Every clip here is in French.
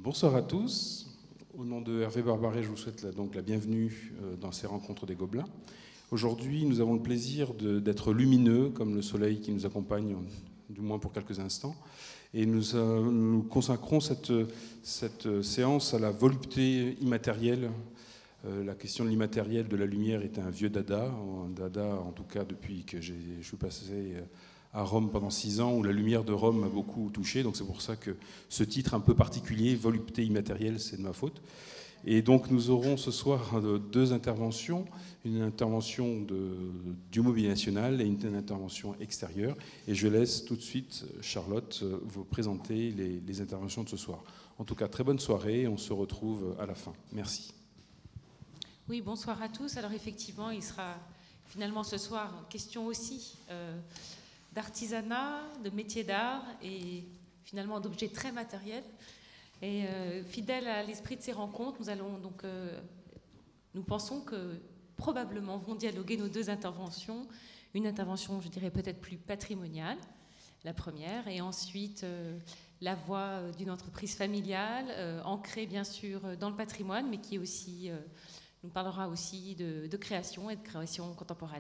Bonsoir à tous. Au nom de Hervé Barbaret, je vous souhaite donc la bienvenue dans ces rencontres des Gobelins. Aujourd'hui, nous avons le plaisir d'être lumineux, comme le soleil qui nous accompagne, du moins pour quelques instants. Et nous consacrons cette séance à la volupté immatérielle. La question de l'immatériel de la lumière est un vieux dada en tout cas depuis que je suis passé à Rome pendant 6 ans, où la lumière de Rome m'a beaucoup touché. Donc c'est pour ça que ce titre un peu particulier, volupté immatérielle, c'est de ma faute. Et donc nous aurons ce soir 2 interventions, une intervention du Mobilier National et une intervention extérieure. Et je laisse tout de suite Charlotte vous présenter les interventions de ce soir. En tout cas, très bonne soirée, on se retrouve à la fin. Merci. Oui, bonsoir à tous. Alors effectivement, il sera finalement ce soir question aussi d'artisanat, de métiers d'art et finalement d'objets très matériels. Et fidèle à l'esprit de ces rencontres, nous pensons que probablement vont dialoguer nos 2 interventions. Une intervention, je dirais, peut-être plus patrimoniale, la première, et ensuite la voix d'une entreprise familiale, ancrée bien sûr dans le patrimoine, mais qui aussi nous parlera aussi de création et de création contemporaine.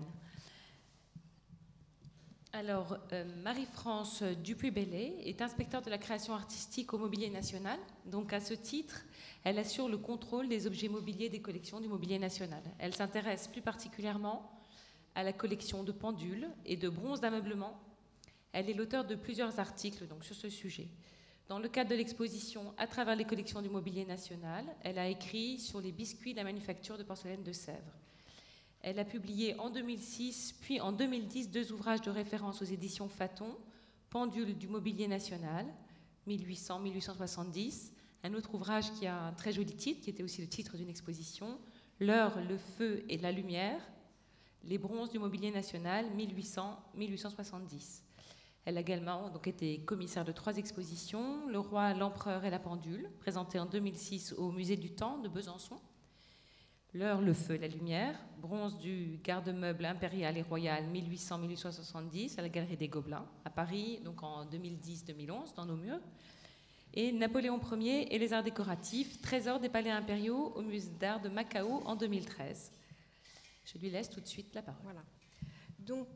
Alors, Marie-France Dupuy-Bellay est inspecteure de la création artistique au Mobilier National. Donc, à ce titre, elle assure le contrôle des objets mobiliers des collections du Mobilier National. Elle s'intéresse plus particulièrement à la collection de pendules et de bronzes d'ameublement. Elle est l'auteure de plusieurs articles donc, sur ce sujet. Dans le cadre de l'exposition « À travers les collections du Mobilier National », elle a écrit sur les biscuits de la manufacture de porcelaine de Sèvres. Elle a publié en 2006, puis en 2010, 2 ouvrages de référence aux éditions Faton, Pendules du Mobilier National, 1800-1870, un autre ouvrage qui a un très joli titre, qui était aussi le titre d'une exposition, L'heure, le feu et la lumière, les bronzes du Mobilier National, 1800-1870. Elle a également donc, été commissaire de 3 expositions, Le Roi, l'Empereur et la Pendule, présentée en 2006 au Musée du Temps de Besançon, L'heure, le feu et la lumière, bronze du garde-meuble impérial et royal 1800-1870 à la Galerie des Gobelins à Paris, donc en 2010-2011 dans nos murs, et Napoléon Ier et les arts décoratifs, trésor des palais impériaux au Musée d'art de Macao en 2013. Je lui laisse tout de suite la parole. Voilà. Donc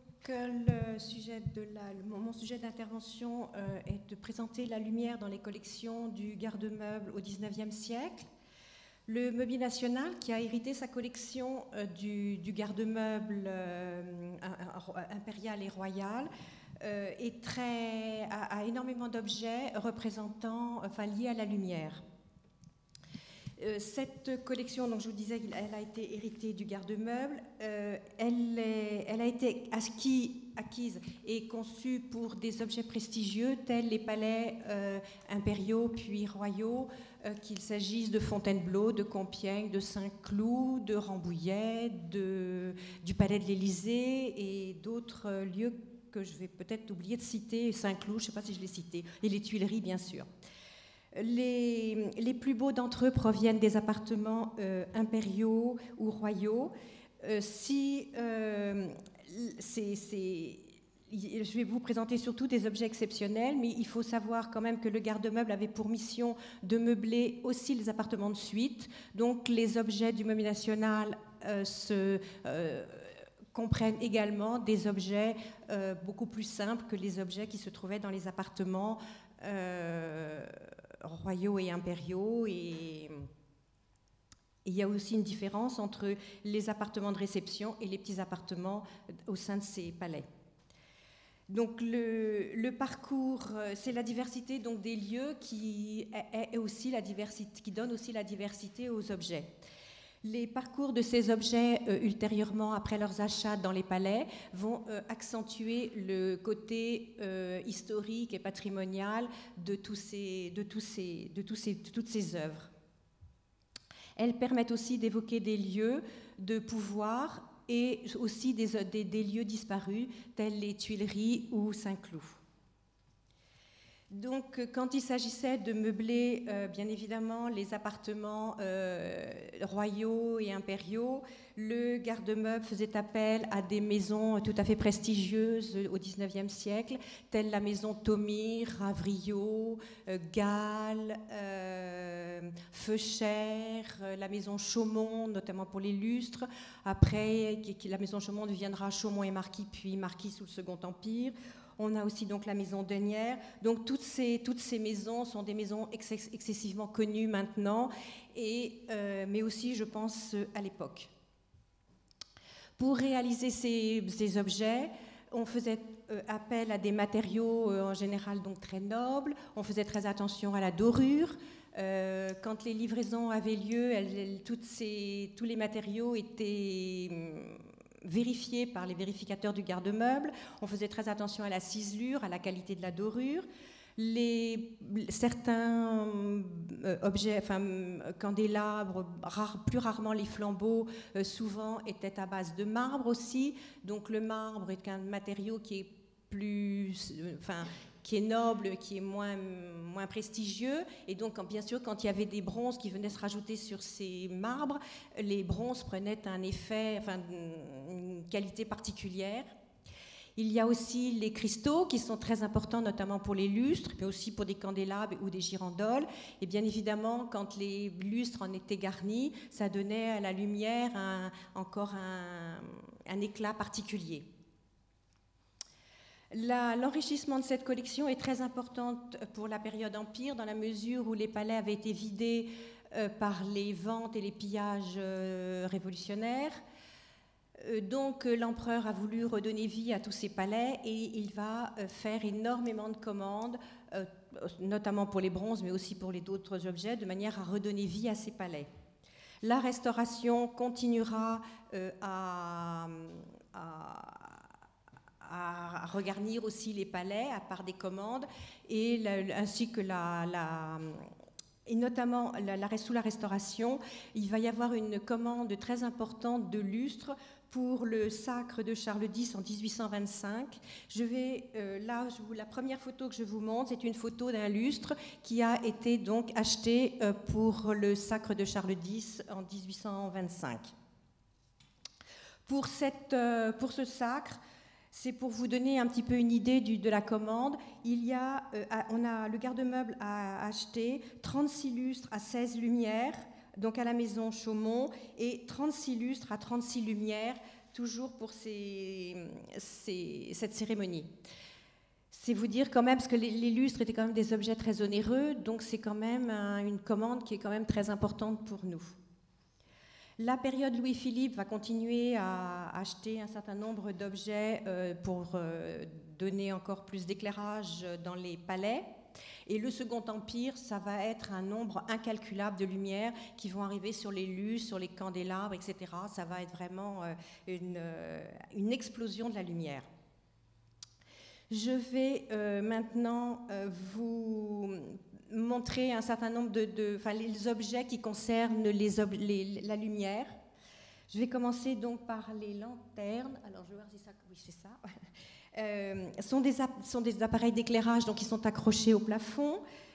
mon sujet d'intervention est de présenter la lumière dans les collections du garde-meuble au XIXe siècle. Le Mobilier National, qui a hérité sa collection du garde-meuble impérial et royal, a énormément d'objets liés à la lumière. Cette collection, donc je vous disais, elle a été héritée du garde-meuble. Elle a été acquise et conçue pour des objets prestigieux tels les palais impériaux puis royaux, qu'il s'agisse de Fontainebleau, de Compiègne, de Saint-Cloud, de Rambouillet, du palais de l'Élysée et d'autres lieux que je vais peut-être oublier de citer, Saint-Cloud, je ne sais pas si je l'ai cité, et les Tuileries bien sûr. Les plus beaux d'entre eux proviennent des appartements impériaux ou royaux. Je vais vous présenter surtout des objets exceptionnels, mais il faut savoir quand même que le garde-meuble avait pour mission de meubler aussi les appartements de suite. Donc les objets du Mobilier National comprennent également des objets beaucoup plus simples que les objets qui se trouvaient dans les appartements royaux et impériaux. Et il y a aussi une différence entre les appartements de réception et les petits appartements au sein de ces palais. Donc le parcours, c'est la diversité donc, des lieux qui donne aussi la diversité aux objets. Les parcours de ces objets, ultérieurement, après leurs achats dans les palais, vont accentuer le côté historique et patrimonial de toutes ces œuvres. Elles permettent aussi d'évoquer des lieux de pouvoir et aussi des lieux disparus, tels les Tuileries ou Saint-Cloud. Donc, quand il s'agissait de meubler, bien évidemment, les appartements royaux et impériaux, le garde-meuble faisait appel à des maisons tout à fait prestigieuses au XIXe siècle, telles la maison Thomire, Ravrio, Gall, Feuchères, la maison Chaumont, notamment pour les lustres. Après, la maison Chaumont deviendra Chaumont et Marquis, puis Marquis sous le Second Empire. On a aussi donc la maison Denière. Donc toutes ces maisons sont des maisons excessivement connues maintenant, mais aussi, je pense, à l'époque. Pour réaliser ces objets, on faisait appel à des matériaux en général donc très nobles. On faisait très attention à la dorure. Quand les livraisons avaient lieu, tous les matériaux étaient vérifiés par les vérificateurs du garde-meuble. On faisait très attention à la ciselure, à la qualité de la dorure. Certains objets, candélabres, plus rarement les flambeaux, souvent étaient à base de marbre aussi. Donc le marbre est un matériau qui est noble, qui est moins prestigieux. Et donc, bien sûr, quand il y avait des bronzes qui venaient se rajouter sur ces marbres, les bronzes prenaient un effet, une qualité particulière. Il y a aussi les cristaux qui sont très importants, notamment pour les lustres, mais aussi pour des candélabres ou des girandoles. Et bien évidemment, quand les lustres en étaient garnis, ça donnait à la lumière encore un éclat particulier. L'enrichissement de cette collection est très important pour la période Empire, dans la mesure où les palais avaient été vidés par les ventes et les pillages révolutionnaires. Donc l'empereur a voulu redonner vie à tous ces palais et il va faire énormément de commandes, notamment pour les bronzes, mais aussi pour les d'autres objets, de manière à redonner vie à ces palais. La restauration continuera à regarnir aussi les palais à part des commandes, ainsi que et notamment sous la Restauration, il va y avoir une commande très importante de lustres pour le sacre de Charles X en 1825. La première photo que je vous montre, c'est une photo d'un lustre qui a été donc acheté pour le sacre de Charles X en 1825. Pour ce sacre, c'est pour vous donner un petit peu une idée de la commande. Le garde-meuble a acheté 36 lustres à 16 lumières, donc à la maison Chaumont, et 36 lustres à 36 lumières, toujours pour cette cérémonie. C'est vous dire quand même, parce que les lustres étaient quand même des objets très onéreux, donc c'est quand même une commande qui est quand même très importante pour nous. La période Louis-Philippe va continuer à acheter un certain nombre d'objets pour donner encore plus d'éclairage dans les palais. Et le Second Empire, ça va être un nombre incalculable de lumières qui vont arriver sur les lustres, sur les candélabres, etc. Ça va être vraiment une explosion de la lumière. Je vais maintenant vous montrer un certain nombre les objets qui concernent la lumière. Je vais commencer donc par les lanternes. Alors, je vais voir si ça... Oui, c'est ça. Sont des appareils d'éclairage donc qui sont accrochés au plafond.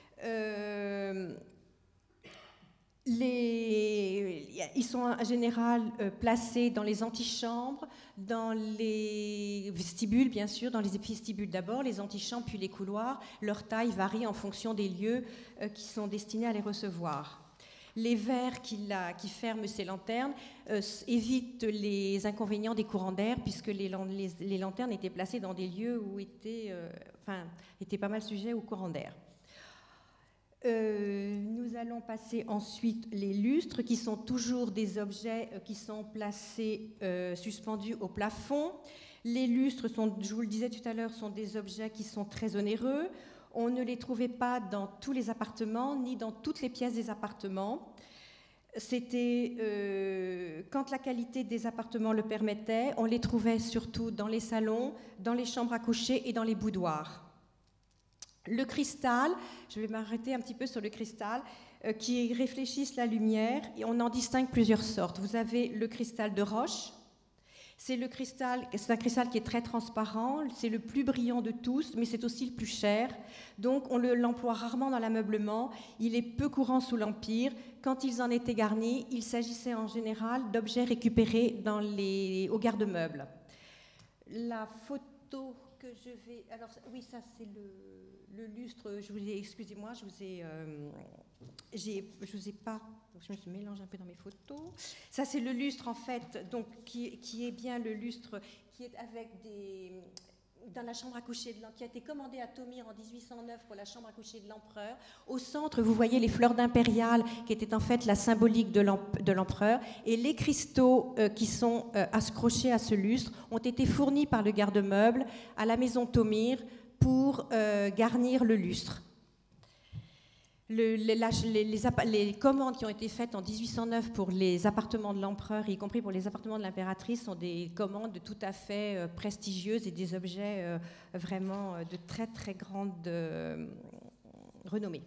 Ils sont en général placés dans les antichambres, dans les vestibules, bien sûr, dans les vestibules d'abord, les antichambres, puis les couloirs. Leur taille varie en fonction des lieux qui sont destinés à les recevoir. Les verres qui ferment ces lanternes évitent les inconvénients des courants d'air, puisque les lanternes étaient placées dans des lieux où étaient pas mal sujets aux courants d'air. Nous allons passer ensuite les lustres, qui sont toujours des objets qui sont placés, suspendus au plafond. Les lustres, je vous le disais tout à l'heure, sont des objets qui sont très onéreux. On ne les trouvait pas dans tous les appartements, ni dans toutes les pièces des appartements. C'était, quand la qualité des appartements le permettait, on les trouvait surtout dans les salons, dans les chambres à coucher et dans les boudoirs. Le cristal, je vais m'arrêter un petit peu sur le cristal, qui réfléchissent la lumière, et on en distingue plusieurs sortes. Vous avez le cristal de roche. C'est un cristal qui est très transparent, c'est le plus brillant de tous, mais c'est aussi le plus cher. Donc on l'emploie rarement dans l'ameublement, il est peu courant sous l'Empire. Quand ils en étaient garnis, il s'agissait en général d'objets récupérés au garde-meuble. La photo que je vais... Alors oui, ça c'est le lustre, excusez-moi, je vous ai je vous ai pas, je me mélange un peu dans mes photos. Ça, c'est le lustre, en fait, donc, qui est bien le lustre qui est avec dans la chambre à coucher qui a été commandé à Thomire en 1809 pour la chambre à coucher de l'empereur. Au centre, vous voyez les fleurs d'impérial, qui étaient en fait la symbolique de l'empereur, et les cristaux qui sont accrochés à ce lustre ont été fournis par le garde-meuble à la maison Thomire pour garnir le lustre. Les commandes qui ont été faites en 1809 pour les appartements de l'empereur, y compris pour les appartements de l'impératrice, sont des commandes tout à fait prestigieuses et des objets vraiment de très très grande renommée.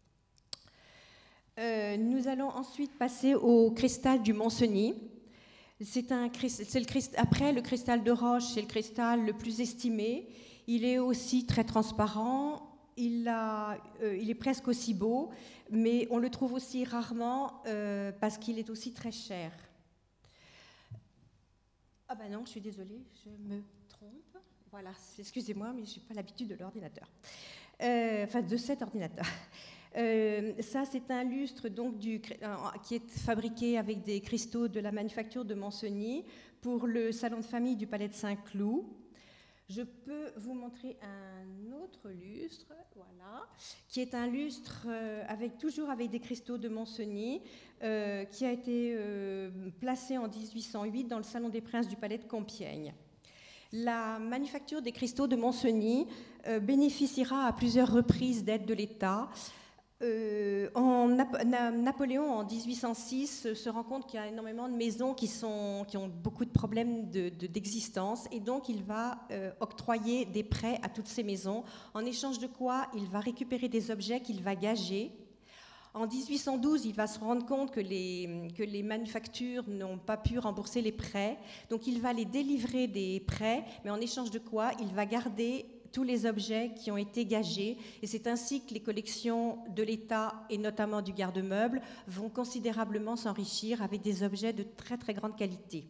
Nous allons ensuite passer au cristal du Mont-Cenis. Après le cristal de roche, c'est le cristal le plus estimé. Il est aussi très transparent. Il est presque aussi beau, mais on le trouve aussi rarement parce qu'il est aussi très cher. Ah ben non, je suis désolée, je me trompe. Voilà, excusez-moi, mais je n'ai pas l'habitude de l'ordinateur. Enfin, de cet ordinateur. Ça, c'est un lustre donc, qui est fabriqué avec des cristaux de la manufacture de Mont-Cenis pour le salon de famille du Palais de Saint-Cloud. Je peux vous montrer un autre lustre, voilà, qui est un lustre toujours avec des cristaux de Mont-Cenis, qui a été placé en 1808 dans le Salon des Princes du Palais de Compiègne. La manufacture des cristaux de Mont-Cenis bénéficiera à plusieurs reprises d'aides de l'État. Napoléon, en 1806, se rend compte qu'il y a énormément de maisons qui ont beaucoup de problèmes d'existence, et donc il va octroyer des prêts à toutes ces maisons, en échange de quoi il va récupérer des objets qu'il va gager. En 1812, il va se rendre compte que les manufactures n'ont pas pu rembourser les prêts, donc il va les délivrer des prêts, mais en échange de quoi il va garder tous les objets qui ont été gagés, et c'est ainsi que les collections de l'État et notamment du garde-meuble vont considérablement s'enrichir avec des objets de très très grande qualité.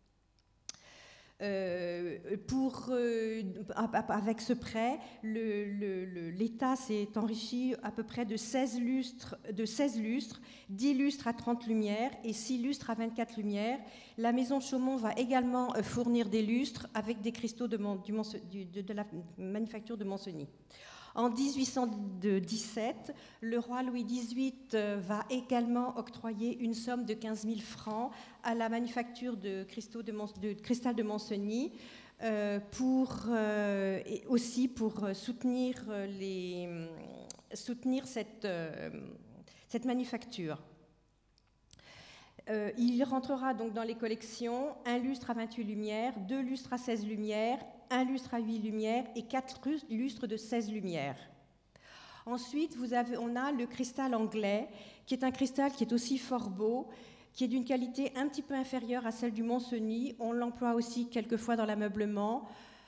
Avec ce prêt, l'État s'est enrichi à peu près de 16 lustres, 10 lustres à 30 lumières et 6 lustres à 24 lumières. La maison Chaumont va également fournir des lustres avec des cristaux de la manufacture de Mont-Cenis. En 1817, le roi Louis XVIII va également octroyer une somme de 15 000 francs à la manufacture de cristal de Mont-Cenis, aussi pour soutenir cette manufacture. Il rentrera donc dans les collections un lustre à 28 lumières, 2 lustres à 16 lumières, 1 lustre à 8 lumières et 4 lustres de 16 lumières. Ensuite, on a le cristal anglais, qui est un cristal qui est aussi fort beau, qui est d'une qualité un petit peu inférieure à celle du Mont-Cenis. On l'emploie aussi quelquefois dans l'ameublement.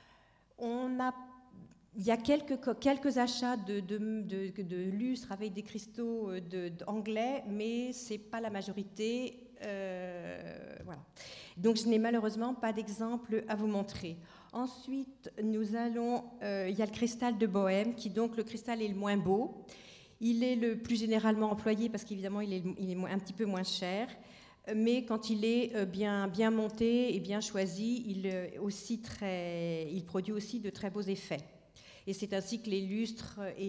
Il y a quelques achats de lustres avec des cristaux anglais, mais ce n'est pas la majorité. Voilà. Donc je n'ai malheureusement pas d'exemple à vous montrer. Ensuite, il y a le cristal de Bohême, qui donc le cristal est le moins beau. Il est le plus généralement employé parce qu'évidemment il est un petit peu moins cher, mais quand il est bien monté et bien choisi, il produit aussi de très beaux effets. Et c'est ainsi que les lustres et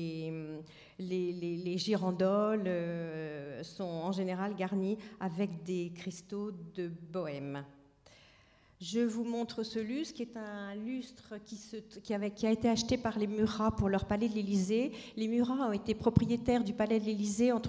les girandoles sont en général garnis avec des cristaux de Bohême. Je vous montre ce lustre, qui est un lustre qui a été acheté par les Murat pour leur palais de l'Élysée. Les Murat ont été propriétaires du palais de l'Élysée entre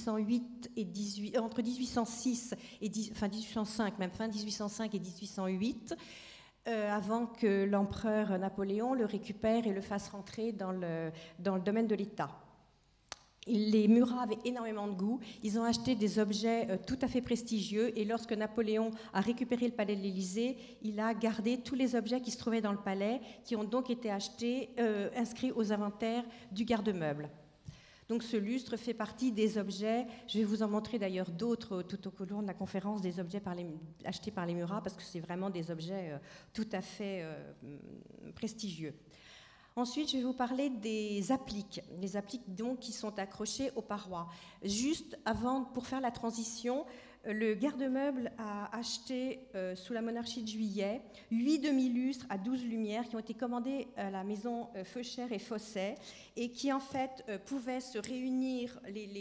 1805, même fin 1805 et 1808. Avant que l'empereur Napoléon le récupère et le fasse rentrer dans le domaine de l'État. Les Murat avaient énormément de goût, ils ont acheté des objets tout à fait prestigieux, et lorsque Napoléon a récupéré le palais de l'Élysée, il a gardé tous les objets qui se trouvaient dans le palais, qui ont donc été inscrits aux inventaires du garde-meuble. Donc ce lustre fait partie des objets, je vais vous en montrer d'ailleurs d'autres tout au long de la conférence, des objets achetés par les Murat, parce que c'est vraiment des objets tout à fait prestigieux. Ensuite, je vais vous parler des appliques. Les appliques donc qui sont accrochées aux parois. Juste avant, pour faire la transition, le garde-meuble a acheté, sous la monarchie de Juillet, 8 demi-lustres à 12 lumières qui ont été commandés à la maison Feuchère et Fosset et qui, en fait, pouvaient se réunir,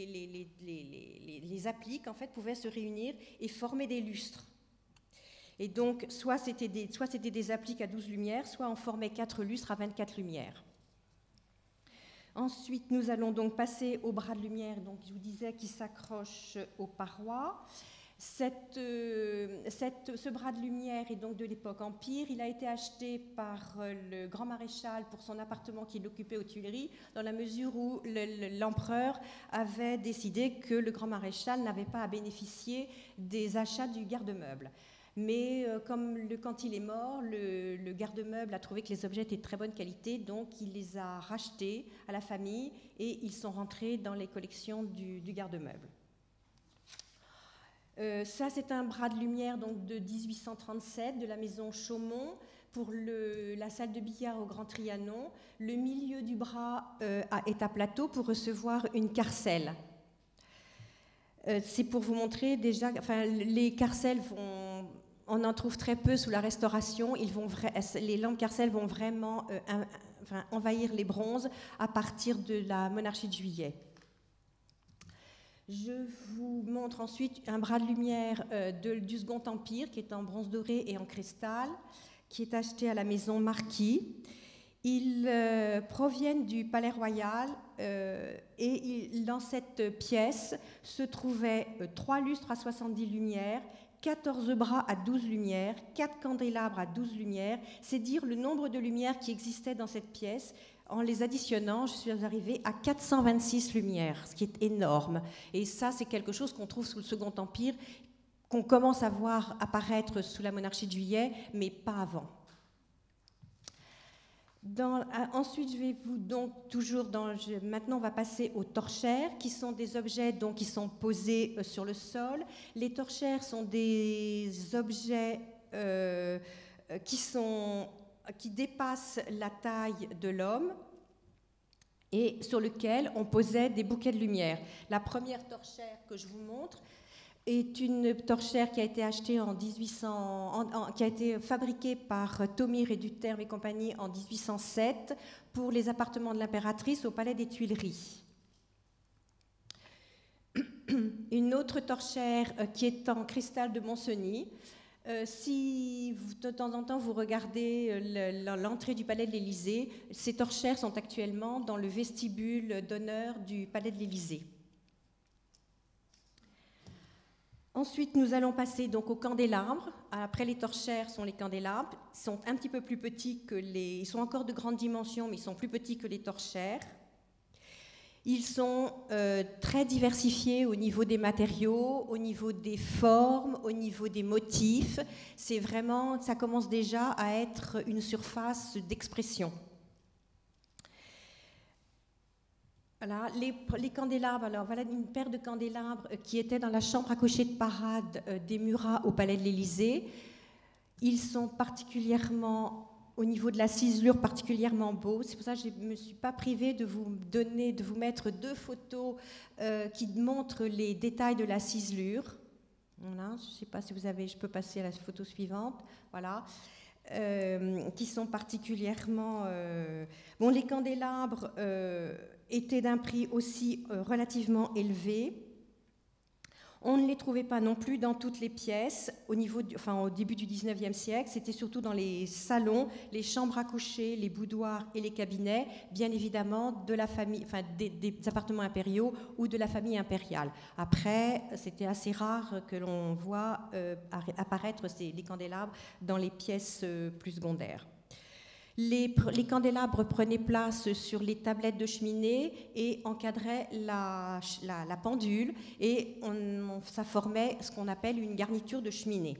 les appliques, en fait, pouvaient se réunir et former des lustres. Et donc, soit c'était des appliques à 12 lumières, soit on formait 4 lustres à 24 lumières. Ensuite, nous allons donc passer au bras de lumière, donc je vous disais, qui s'accroche aux parois. Ce bras de lumière est donc de l'époque Empire. Il a été acheté par le grand maréchal pour son appartement qu'il occupait aux Tuileries, dans la mesure où l'empereur avait décidé que le grand maréchal n'avait pas à bénéficier des achats du garde-meuble. Mais quand il est mort, le garde-meuble a trouvé que les objets étaient de très bonne qualité, donc il les a rachetés à la famille et ils sont rentrés dans les collections du garde-meuble. Ça, c'est un bras de lumière donc, de 1837 de la maison Chaumont pour la salle de billard au Grand Trianon. Le milieu du bras est à plateau pour recevoir une carcelle. C'est pour vous montrer déjà, les carcelles on en trouve très peu sous la Restauration. Les lampes carcelles vont vraiment envahir les bronzes à partir de la monarchie de Juillet. Je vous montre ensuite un bras de lumière du Second Empire qui est en bronze doré et en cristal, qui est acheté à la maison Marquis. Ils proviennent du Palais Royal et dans cette pièce se trouvaient 3 lustres à 70 lumières, 14 bras à 12 lumières, 4 candélabres à 12 lumières. C'est dire le nombre de lumières qui existaient dans cette pièce. En les additionnant, je suis arrivée à 426 lumières, ce qui est énorme. Et ça, c'est quelque chose qu'on trouve sous le Second Empire, qu'on commence à voir apparaître sous la monarchie de Juillet, mais pas avant. Ensuite, je vais vous donc maintenant, on va passer aux torchères, qui sont des objets donc, qui sont posés sur le sol. Les torchères sont des objets qui dépassent la taille de l'homme et sur lequel on posait des bouquets de lumière. La première torchère que je vous montre est une torchère qui a été achetée qui a été fabriquée par Thomire et Duterme et compagnie en 1807 pour les appartements de l'impératrice au Palais des Tuileries. Une autre torchère qui est en cristal de Moncenis. Si de temps en temps vous regardez l'entrée du Palais de l'Élysée, ces torchères sont actuellement dans le vestibule d'honneur du Palais de l'Élysée. Ensuite, nous allons passer donc aux candélabres. Après, les torchères sont les candélabres. Ils sont un petit peu plus petits ils sont encore de grande dimension, mais ils sont plus petits que les torchères. Ils sont très diversifiés au niveau des matériaux, au niveau des formes, au niveau des motifs. Ça commence déjà à être une surface d'expression. Voilà, les candélabres. Alors voilà une paire de candélabres qui était dans la chambre à coucher de parade des Murat au Palais de l'Élysée. Ils sont particulièrement, au niveau de la ciselure, particulièrement beaux. C'est pour ça que je ne me suis pas privée de vous mettre 2 photos qui montrent les détails de la ciselure. Voilà, je ne sais pas si vous avez, je peux passer à la photo suivante. Voilà. Qui sont particulièrement... les candélabres étaient d'un prix aussi relativement élevé. On ne les trouvait pas non plus dans toutes les pièces au début du 19e siècle. C'était surtout dans les salons, les chambres à coucher, les boudoirs et les cabinets, bien évidemment de la famille, des appartements impériaux ou de la famille impériale. Après, c'était assez rare que l'on voit apparaître les candélabres dans les pièces plus secondaires. Les candélabres prenaient place sur les tablettes de cheminée et encadraient la pendule et ça formait ce qu'on appelle une garniture de cheminée.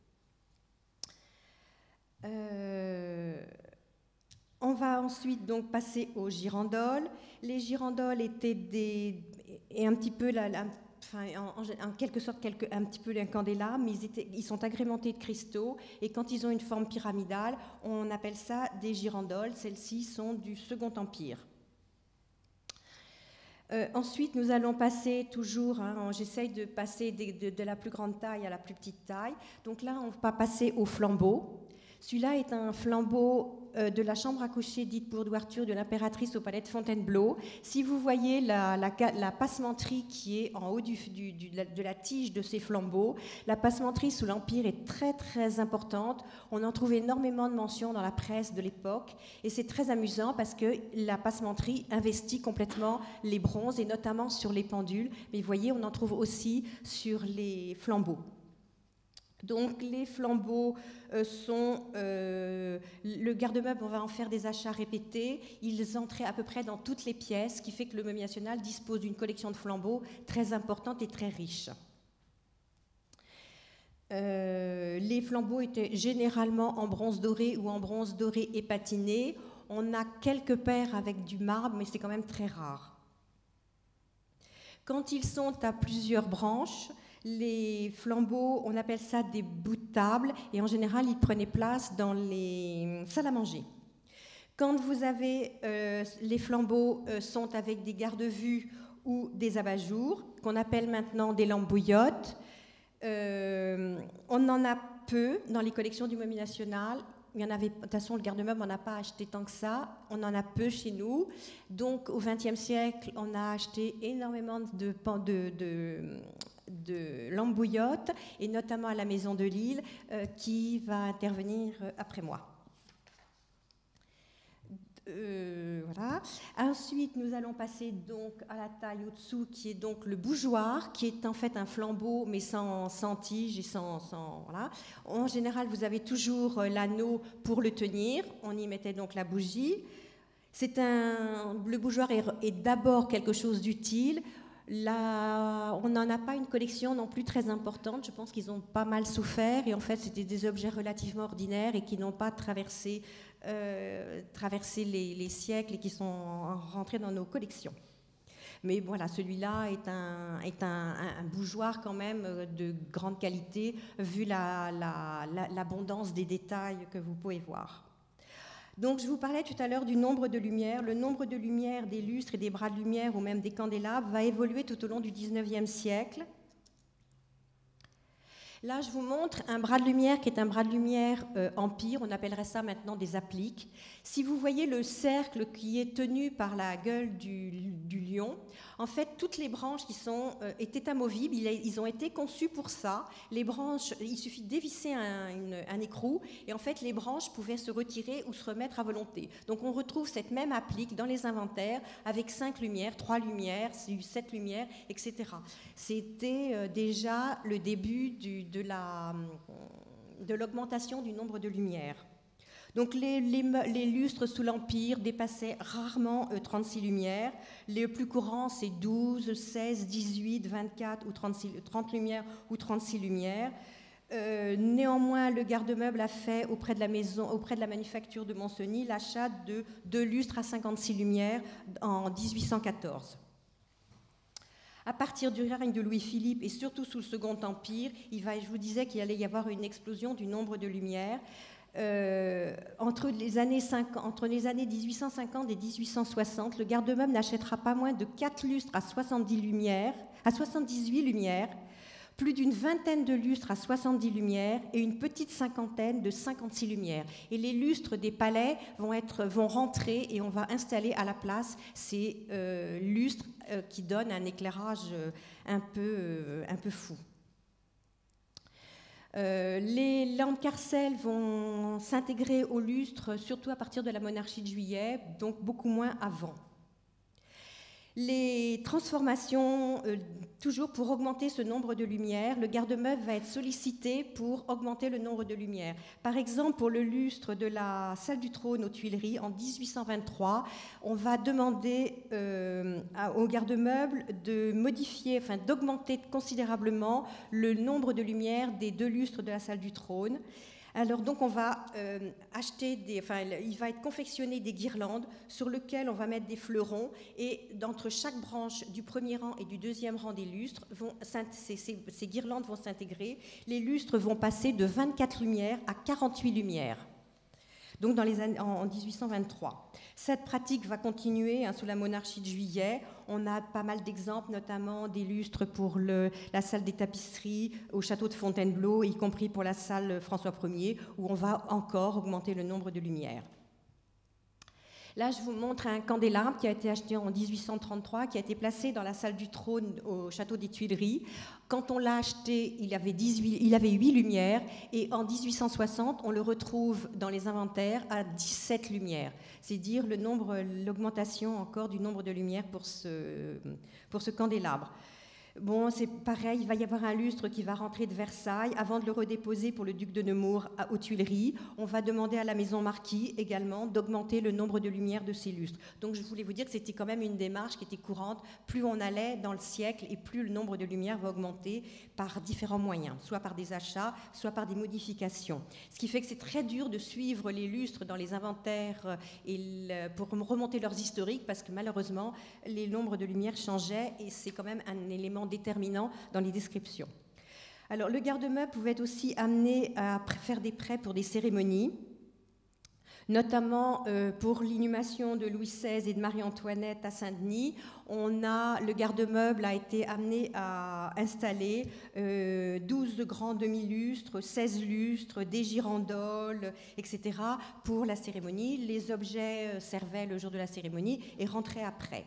On va ensuite donc passer aux girandoles. Les girandoles étaient en quelque sorte un petit peu un candélabre, mais ils sont agrémentés de cristaux, et quand ils ont une forme pyramidale, on appelle ça des girandoles. Celles-ci sont du Second Empire. Ensuite, nous allons passer toujours, j'essaye de passer de la plus grande taille à la plus petite taille. Donc là, on va passer au flambeau. Celui-là est un flambeau de la chambre à coucher dite pour d'ouverture de l'impératrice au palais de Fontainebleau. Si vous voyez la passementerie qui est en haut de la tige de ces flambeaux, la passementerie sous l'Empire est très très importante. On en trouve énormément de mentions dans la presse de l'époque, et c'est très amusant parce que la passementerie investit complètement les bronzes, et notamment sur les pendules. Mais vous voyez, on en trouve aussi sur les flambeaux. Donc les flambeaux sont... le garde-meuble, on va en faire des achats répétés. Ils entraient à peu près dans toutes les pièces, ce qui fait que le Meuble National dispose d'une collection de flambeaux très importante et très riche. Les flambeaux étaient généralement en bronze doré ou en bronze doré et patiné. On a quelques paires avec du marbre, mais c'est quand même très rare. Quand ils sont à plusieurs branches, les flambeaux, on appelle ça des bouts de table, et en général, ils prenaient place dans les salles à manger. Quand vous avez les flambeaux sont avec des garde-vues ou des abat-jours, qu'on appelle maintenant des lampes bouillottes. On en a peu dans les collections du Meuble National. Il y en avait, de toute façon, le garde-meuble, on n'a pas acheté tant que ça. On en a peu chez nous. Donc, au XXe siècle, on a acheté énormément de lampes bouillottes, et notamment à la Maison de Lille, qui va intervenir après moi. Voilà. Ensuite, nous allons passer donc à la taille au-dessous, qui est donc le bougeoir, qui est en fait un flambeau, mais sans tige et sans voilà. En général, vous avez toujours l'anneau pour le tenir. On y mettait donc la bougie. Le bougeoir est d'abord quelque chose d'utile. Là, on n'en a pas une collection non plus très importante. Je pense qu'ils ont pas mal souffert, et en fait, c'était des objets relativement ordinaires et qui n'ont pas traversé les siècles et qui sont rentrés dans nos collections. Mais voilà, celui-là est un bougeoir quand même de grande qualité, vu l'abondance des détails que vous pouvez voir. Donc, je vous parlais tout à l'heure du nombre de lumières. Le nombre de lumières des lustres et des bras de lumière, ou même des candélabres, va évoluer tout au long du XIXe siècle. Là, je vous montre un bras de lumière qui est un bras de lumière empire. On appellerait ça maintenant des appliques. Si vous voyez le cercle qui est tenu par la gueule du lion, en fait, toutes les branches qui étaient amovibles, ils ont été conçus pour ça. Les branches, il suffit de dévisser un écrou, et en fait, les branches pouvaient se retirer ou se remettre à volonté. Donc, on retrouve cette même applique dans les inventaires avec 5 lumières, 3 lumières, 7 lumières, etc. C'était déjà le début de l'augmentation du nombre de lumières. Donc les lustres sous l'Empire dépassaient rarement 36 lumières. Les plus courants, c'est 12, 16, 18, 24 ou 30 lumières ou 36 lumières. Néanmoins, le garde-meuble a fait auprès de la manufacture de Moncenis, l'achat de 2 lustres à 56 lumières en 1814. À partir du règne de Louis-Philippe, et surtout sous le Second Empire, je vous disais qu'il allait y avoir une explosion du nombre de lumières. Entre les années 1850 et 1860, le garde-meuble n'achètera pas moins de 4 lustres à 78 lumières, plus d'une vingtaine de lustres à 70 lumières et une petite cinquantaine de 56 lumières. Et les lustres des palais vont rentrer, et on va installer à la place ces lustres qui donnent un éclairage un peu fou. Les lampes Carcel vont s'intégrer aux lustres surtout à partir de la monarchie de Juillet, donc beaucoup moins avant. Les transformations, toujours pour augmenter ce nombre de lumières, le garde-meuble va être sollicité pour augmenter le nombre de lumières. Par exemple, pour le lustre de la salle du trône aux Tuileries, en 1823, on va demander au garde-meuble d'augmenter considérablement le nombre de lumières des 2 lustres de la salle du trône. Alors donc on va il va être confectionné des guirlandes sur lesquelles on va mettre des fleurons, et d'entre chaque branche du premier rang et du deuxième rang des lustres, ces guirlandes vont s'intégrer. Les lustres vont passer de 24 lumières à 48 lumières. Donc en 1823. Cette pratique va continuer sous la monarchie de Juillet. On a pas mal d'exemples, notamment des lustres pour la salle des tapisseries au château de Fontainebleau, y compris pour la salle François Ier, où on va encore augmenter le nombre de lumières. Là, je vous montre un candélabre qui a été acheté en 1833, qui a été placé dans la salle du trône au château des Tuileries. Quand on l'a acheté, il avait 8 lumières, et en 1860, on le retrouve dans les inventaires à 17 lumières. C'est dire l'augmentation encore du nombre de lumières pour ce candélabre. Bon, c'est pareil, il va y avoir un lustre qui va rentrer de Versailles. Avant de le redéposer pour le duc de Nemours aux Tuileries, on va demander à la maison Marquis également d'augmenter le nombre de lumières de ces lustres. Donc je voulais vous dire que c'était quand même une démarche qui était courante. Plus on allait dans le siècle, et plus le nombre de lumières va augmenter par différents moyens, soit par des achats, soit par des modifications. Ce qui fait que c'est très dur de suivre les lustres dans les inventaires pour remonter leurs historiques, parce que malheureusement, les nombres de lumières changeaient, et c'est quand même un élément déterminant dans les descriptions. Alors, le garde-meuble pouvait être aussi amené à faire des prêts pour des cérémonies, notamment pour l'inhumation de Louis XVI et de Marie-Antoinette à Saint-Denis. Le garde-meuble a été amené à installer 12 grands demi-lustres, 16 lustres, des girandoles, etc. pour la cérémonie. Les objets servaient le jour de la cérémonie et rentraient après.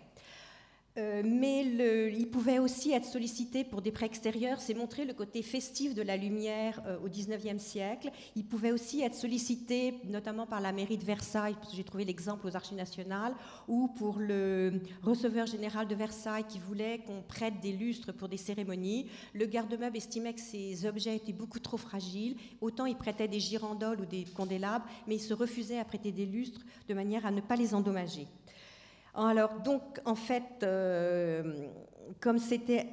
Mais il pouvait aussi être sollicité pour des prêts extérieurs. C'est montrer le côté festif de la lumière au XIXe siècle. Il pouvait aussi être sollicité notamment par la mairie de Versailles, parce que j'ai trouvé l'exemple aux Archives nationales, ou pour le receveur général de Versailles qui voulait qu'on prête des lustres pour des cérémonies. Le garde-meuble estimait que ces objets étaient beaucoup trop fragiles. Autant il prêtait des girandoles ou des candélabres, mais il se refusait à prêter des lustres de manière à ne pas les endommager. Alors, donc, en fait, comme c'était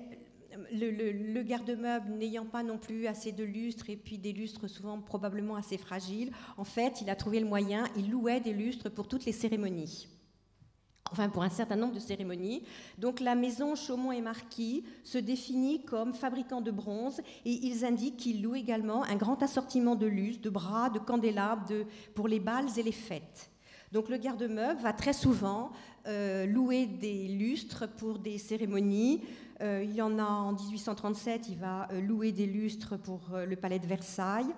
le garde-meuble n'ayant pas non plus assez de lustres, et puis des lustres souvent probablement assez fragiles, en fait, il a trouvé le moyen, il louait des lustres pour toutes les cérémonies. Enfin, pour un certain nombre de cérémonies. Donc, la maison Chaumont et Marquis se définit comme fabricant de bronze, et ils indiquent qu'ils louent également un grand assortiment de lustres, de bras, de candélabres pour les bals et les fêtes. Donc, le garde-meuble va très souvent louer des lustres pour des cérémonies. Il y en a en 1837, il va lustre des lustres pour le palais de Versailles.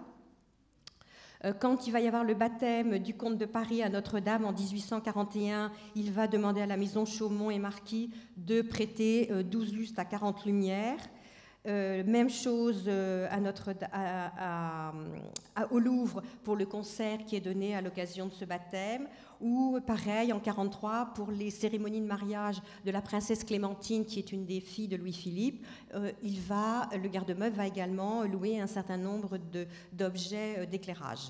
Quand il va y avoir le baptême du comte de Paris à Notre-Dame en 1841, il va demander à la maison Chaumont et Marquis de prêter 12 lustres à 40 lumières. Même chose au Louvre pour le concert qui est donné à l'occasion de ce baptême, ou pareil en 1943 pour les cérémonies de mariage de la princesse Clémentine, qui est une des filles de Louis-Philippe. Le garde-meuble va également louer un certain nombre d'objets d'éclairage.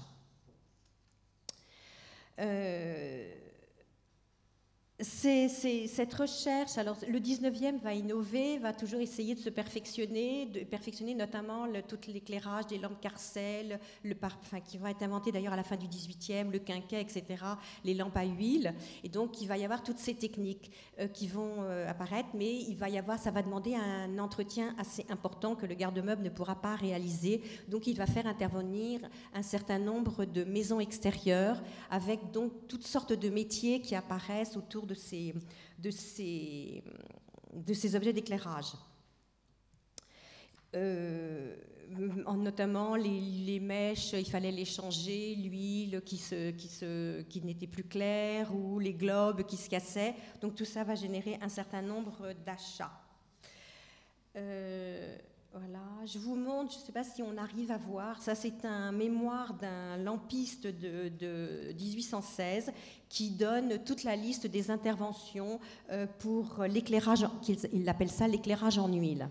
Cette recherche, alors le 19e va innover, va toujours essayer de se perfectionner, notamment tout l'éclairage des lampes Carcel, qui va être inventé d'ailleurs à la fin du 18e, le quinquet, etc., les lampes à huile. Et donc il va y avoir toutes ces techniques qui vont apparaître, mais ça va demander un entretien assez important que le garde-meuble ne pourra pas réaliser. Donc il va faire intervenir un certain nombre de maisons extérieures, avec donc toutes sortes de métiers qui apparaissent autour de ces objets d'éclirage. Notamment les mèches, il fallait les changer, l'huile qui n'était plus claire, ou les globes qui se cassaient. Donc tout ça va générer un certain nombre d'achats. Voilà, je vous montre, je ne sais pas si on arrive à voir, ça c'est un mémoire d'un lampiste de 1816 qui donne toute la liste des interventions pour l'éclairage, il appelle ça l'éclairage en huile.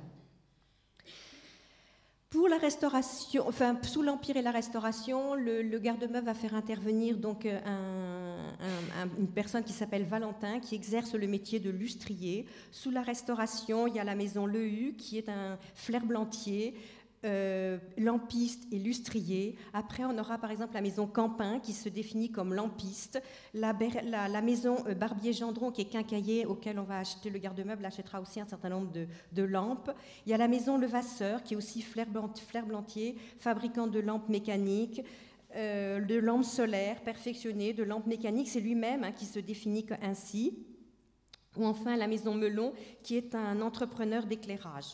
Pour la restauration, sous l'Empire et la Restauration, le garde-meuble va faire intervenir donc une personne qui s'appelle Valentin, qui exerce le métier de lustrier. Sous la Restauration, il y a la maison Lehu, qui est un flerblantier, lampiste et lustrier. Après, on aura par exemple la maison Campin qui se définit comme lampiste. La maison Barbier-Gendron qui est quincaillier, auquel on va acheter, le garde-meuble achètera aussi un certain nombre de lampes. Il y a la maison Levasseur qui est aussi Flair-Blantier, fabricant de lampes mécaniques, de lampes solaires perfectionnées, de lampes mécaniques. C'est lui-même qui se définit ainsi. Ou enfin la maison Melon qui est un entrepreneur d'éclairage.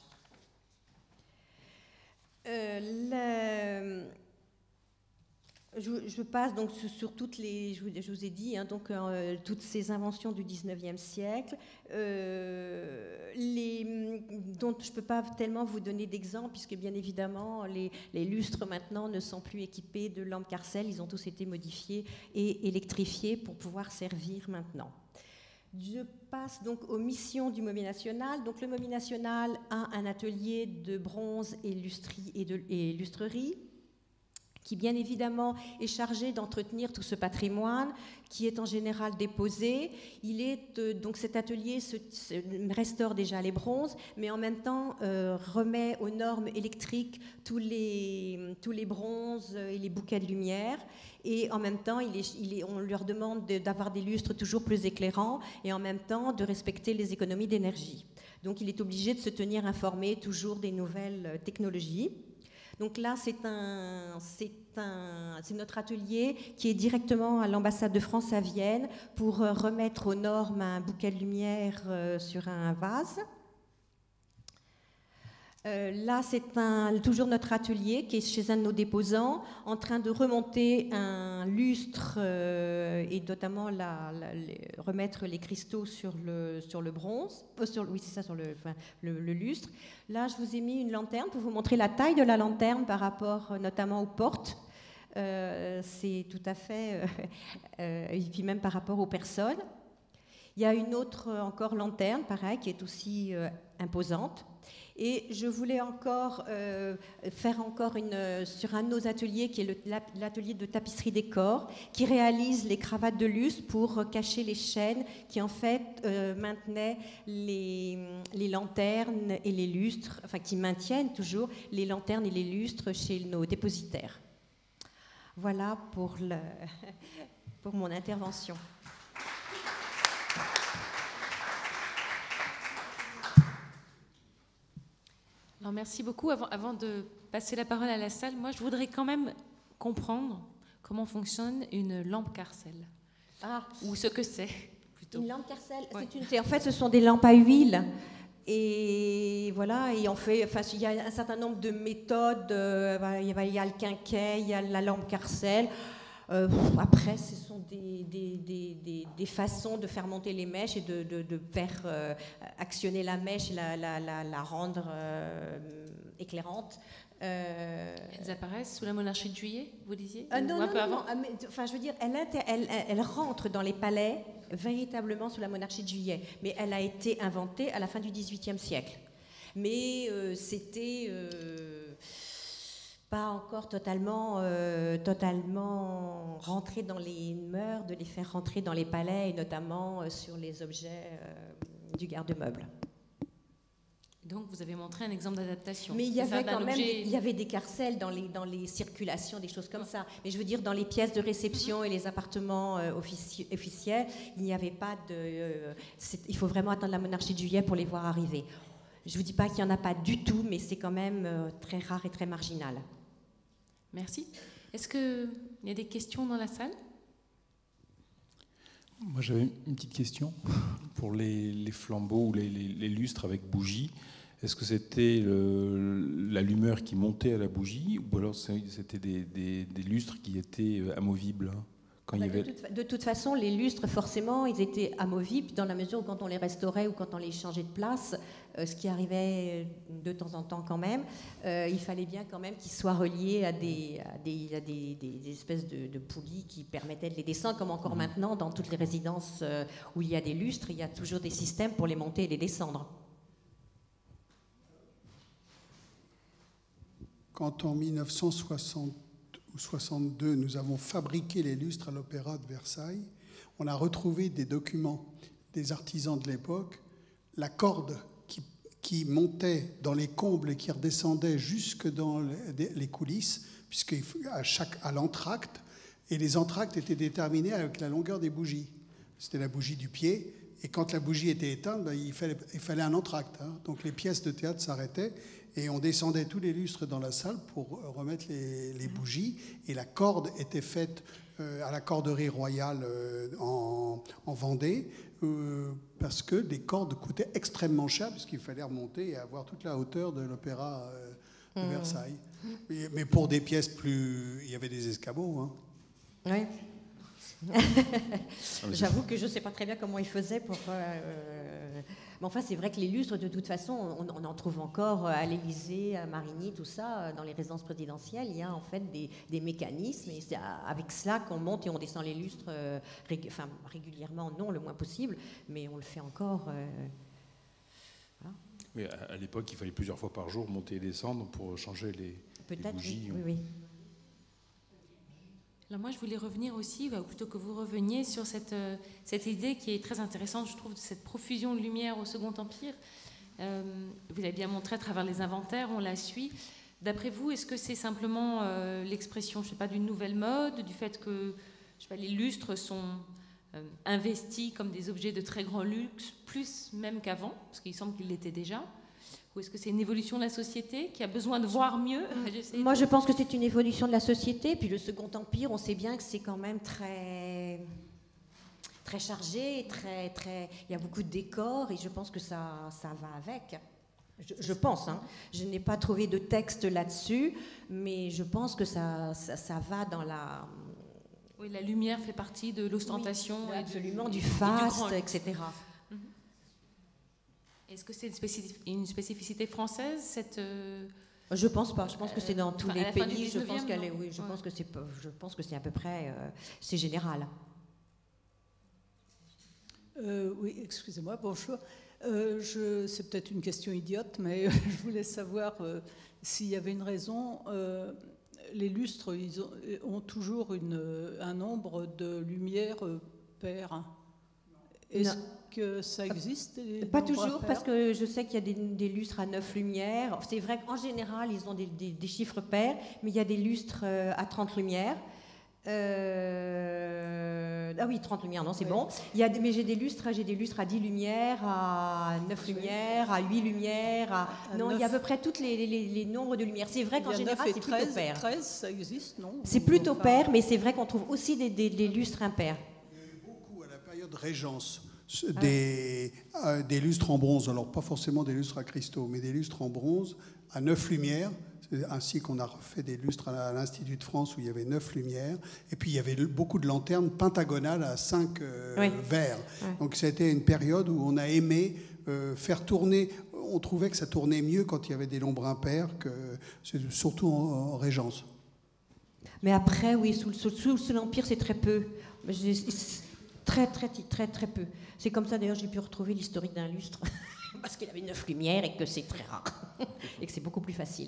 Je passe donc sur toutes les, je vous ai dit, toutes ces inventions du 19e siècle, dont je ne peux pas tellement vous donner d'exemples, puisque bien évidemment, les lustres maintenant ne sont plus équipés de lampes Carcel, ils ont tous été modifiés et électrifiés pour pouvoir servir maintenant. Je passe donc aux missions du Mobilier National. Donc le Mobilier National a un atelier de bronze et lustrerie qui bien évidemment est chargé d'entretenir tout ce patrimoine qui est en général déposé. Donc cet atelier restaure déjà les bronzes, mais en même temps remet aux normes électriques tous les bronzes et les bouquets de lumière. Et en même temps, on leur demande d'avoir des lustres toujours plus éclairants et en même temps de respecter les économies d'énergie. Donc il est obligé de se tenir informé toujours des nouvelles technologies. Donc là, c'est notre atelier qui est directement à l'ambassade de France à Vienne pour remettre aux normes un bouquet de lumière sur un vase. Là, c'est toujours notre atelier qui est chez un de nos déposants, en train de remonter un lustre et notamment remettre les cristaux sur le bronze. Oui, c'est ça, sur le lustre. Là, je vous ai mis une lanterne pour vous montrer la taille de la lanterne par rapport notamment aux portes. C'est tout à fait... et puis même par rapport aux personnes. Il y a une autre encore lanterne, pareil, qui est aussi imposante. Et je voulais encore faire sur un de nos ateliers, qui est l'atelier de tapisserie décor, qui réalise les cravates de lustre pour cacher les chaînes qui en fait maintenaient les lanternes et les lustres, enfin qui maintiennent toujours les lanternes et les lustres chez nos dépositaires. Voilà pour mon intervention. Alors, merci beaucoup. Avant de passer la parole à la salle, moi, je voudrais quand même comprendre comment fonctionne une lampe Carcel. Ou ce que c'est, plutôt. Une lampe Carcel, ouais. En fait, ce sont des lampes à huile. Et voilà, et il y a un certain nombre de méthodes. Il y a le quinquet, il y a la lampe Carcel. Après, ce sont des façons de faire monter les mèches et de faire actionner la mèche et la rendre éclairante. Elles apparaissent sous la monarchie de Juillet, vous disiez? Non, enfin, je veux dire, elle rentre dans les palais véritablement sous la monarchie de Juillet, mais elle a été inventée à la fin du XVIIIe siècle. Mais c'était... pas encore totalement rentrer dans les mœurs, de les faire rentrer dans les palais, et notamment sur les objets du garde-meuble. Donc vous avez montré un exemple d'adaptation. Mais il y avait quand même des carcels dans les circulations, des choses comme ça. Mais je veux dire, dans les pièces de réception et les appartements officiels, il n'y avait pas de... il faut vraiment attendre la monarchie de Juillet pour les voir arriver. Je ne vous dis pas qu'il n'y en a pas du tout, mais c'est quand même très rare et très marginal. Merci. Est-ce qu'il y a des questions dans la salle? Moi, j'avais une petite question pour les flambeaux ou les lustres avec bougie. Est-ce que c'était l'allumeur qui montait à la bougie ou alors c'était des lustres qui étaient amovibles quand il y avait... De toute façon, les lustres, forcément, ils étaient amovibles dans la mesure où quand on les restaurait ou quand on les changeait de place, ce qui arrivait de temps en temps quand même, il fallait bien quand même qu'ils soient reliés à des espèces de poulies qui permettaient de les descendre, comme encore maintenant dans toutes les résidences où il y a des lustres, il y a toujours des systèmes pour les monter et les descendre. Quand en 1960 ou 62, nous avons fabriqué les lustres à l'Opéra de Versailles, on a retrouvé des documents des artisans de l'époque, la corde qui montait dans les combles et qui redescendait jusque dans les coulisses, à l'entracte, et les entractes étaient déterminés avec la longueur des bougies. C'était la bougie du pied, et quand la bougie était éteinte, il fallait un entracte. Donc les pièces de théâtre s'arrêtaient, et on descendait tous les lustres dans la salle pour remettre les bougies, et la corde était faite à la corderie royale en Vendée, parce que les cordes coûtaient extrêmement cher, puisqu'il fallait remonter et avoir toute la hauteur de l'opéra de Versailles. Mais pour des pièces plus... Il y avait des escabeaux. Hein. Oui. J'avoue que je ne sais pas très bien comment ils faisaient pour... Mais enfin, c'est vrai que les lustres, de toute façon, on en trouve encore à l'Élysée, à Marigny, tout ça, dans les résidences présidentielles. Il y a en fait des mécanismes, et c'est avec cela qu'on monte et on descend les lustres, régulièrement, non, le moins possible, mais on le fait encore. Voilà. Mais à l'époque, il fallait plusieurs fois par jour monter et descendre pour changer les bougies. Oui. Alors moi, je voulais revenir aussi, ou plutôt que vous reveniez, sur cette idée qui est très intéressante, je trouve, de cette profusion de lumière au Second Empire. Vous l'avez bien montré à travers les inventaires, on la suit. D'après vous, est-ce que c'est simplement l'expression, je ne sais pas, d'une nouvelle mode, du fait que les lustres sont investis comme des objets de très grand luxe, plus même qu'avant, parce qu'il semble qu'ils l'étaient déjà? Ou est-ce que c'est une évolution de la société qui a besoin de voir mieux? Moi, je pense que c'est une évolution de la société. Puis le Second Empire, on sait bien que c'est quand même très chargé, il y a beaucoup de décors, et je pense que ça va avec. Je pense. Hein. Je n'ai pas trouvé de texte là-dessus, mais je pense que ça va dans la... Oui, la lumière fait partie de l'ostentation. Oui, absolument, du faste, etc. Est-ce que c'est une spécificité française, cette... Je pense pas. Je pense que c'est dans tous les pays. Je pense qu'elle est. Oui, je pense que c'est à peu près. C'est général. Oui, excusez-moi. Bonjour. C'est peut-être une question idiote, mais je voulais savoir s'il y avait une raison. Les lustres, ils ont toujours un nombre de lumières paires. Est-ce que ça existe? Pas toujours, parce que je sais qu'il y a des lustres à 9 lumières. C'est vrai qu'en général, ils ont des chiffres pairs, mais il y a des lustres à 30 lumières. Ah oui, 30 lumières, non, c'est bon. Mais j'ai des lustres à 10 lumières, à 9 lumières, à 8 lumières. Non, il y a à peu près tous les nombres de lumières. C'est vrai qu'en général, c'est plutôt pair. 13, ça existe, non? C'est plutôt pair, mais c'est vrai qu'on trouve aussi des lustres impairs. Beaucoup à la période Régence. Des lustres en bronze, alors pas forcément des lustres à cristaux, mais des lustres en bronze à 9 lumières. C'est ainsi qu'on a refait des lustres à l'Institut de France où il y avait 9 lumières. Et puis il y avait beaucoup de lanternes pentagonales à 5 verres. Donc c'était une période où on a aimé faire tourner. On trouvait que ça tournait mieux quand il y avait des nombres impairs, surtout en Régence. Mais après, oui, sous l'Empire, c'est très peu. Très peu. C'est comme ça, d'ailleurs, j'ai pu retrouver l'historique d'un lustre, parce qu'il avait 9 lumières et que c'est très rare, et que c'est beaucoup plus facile.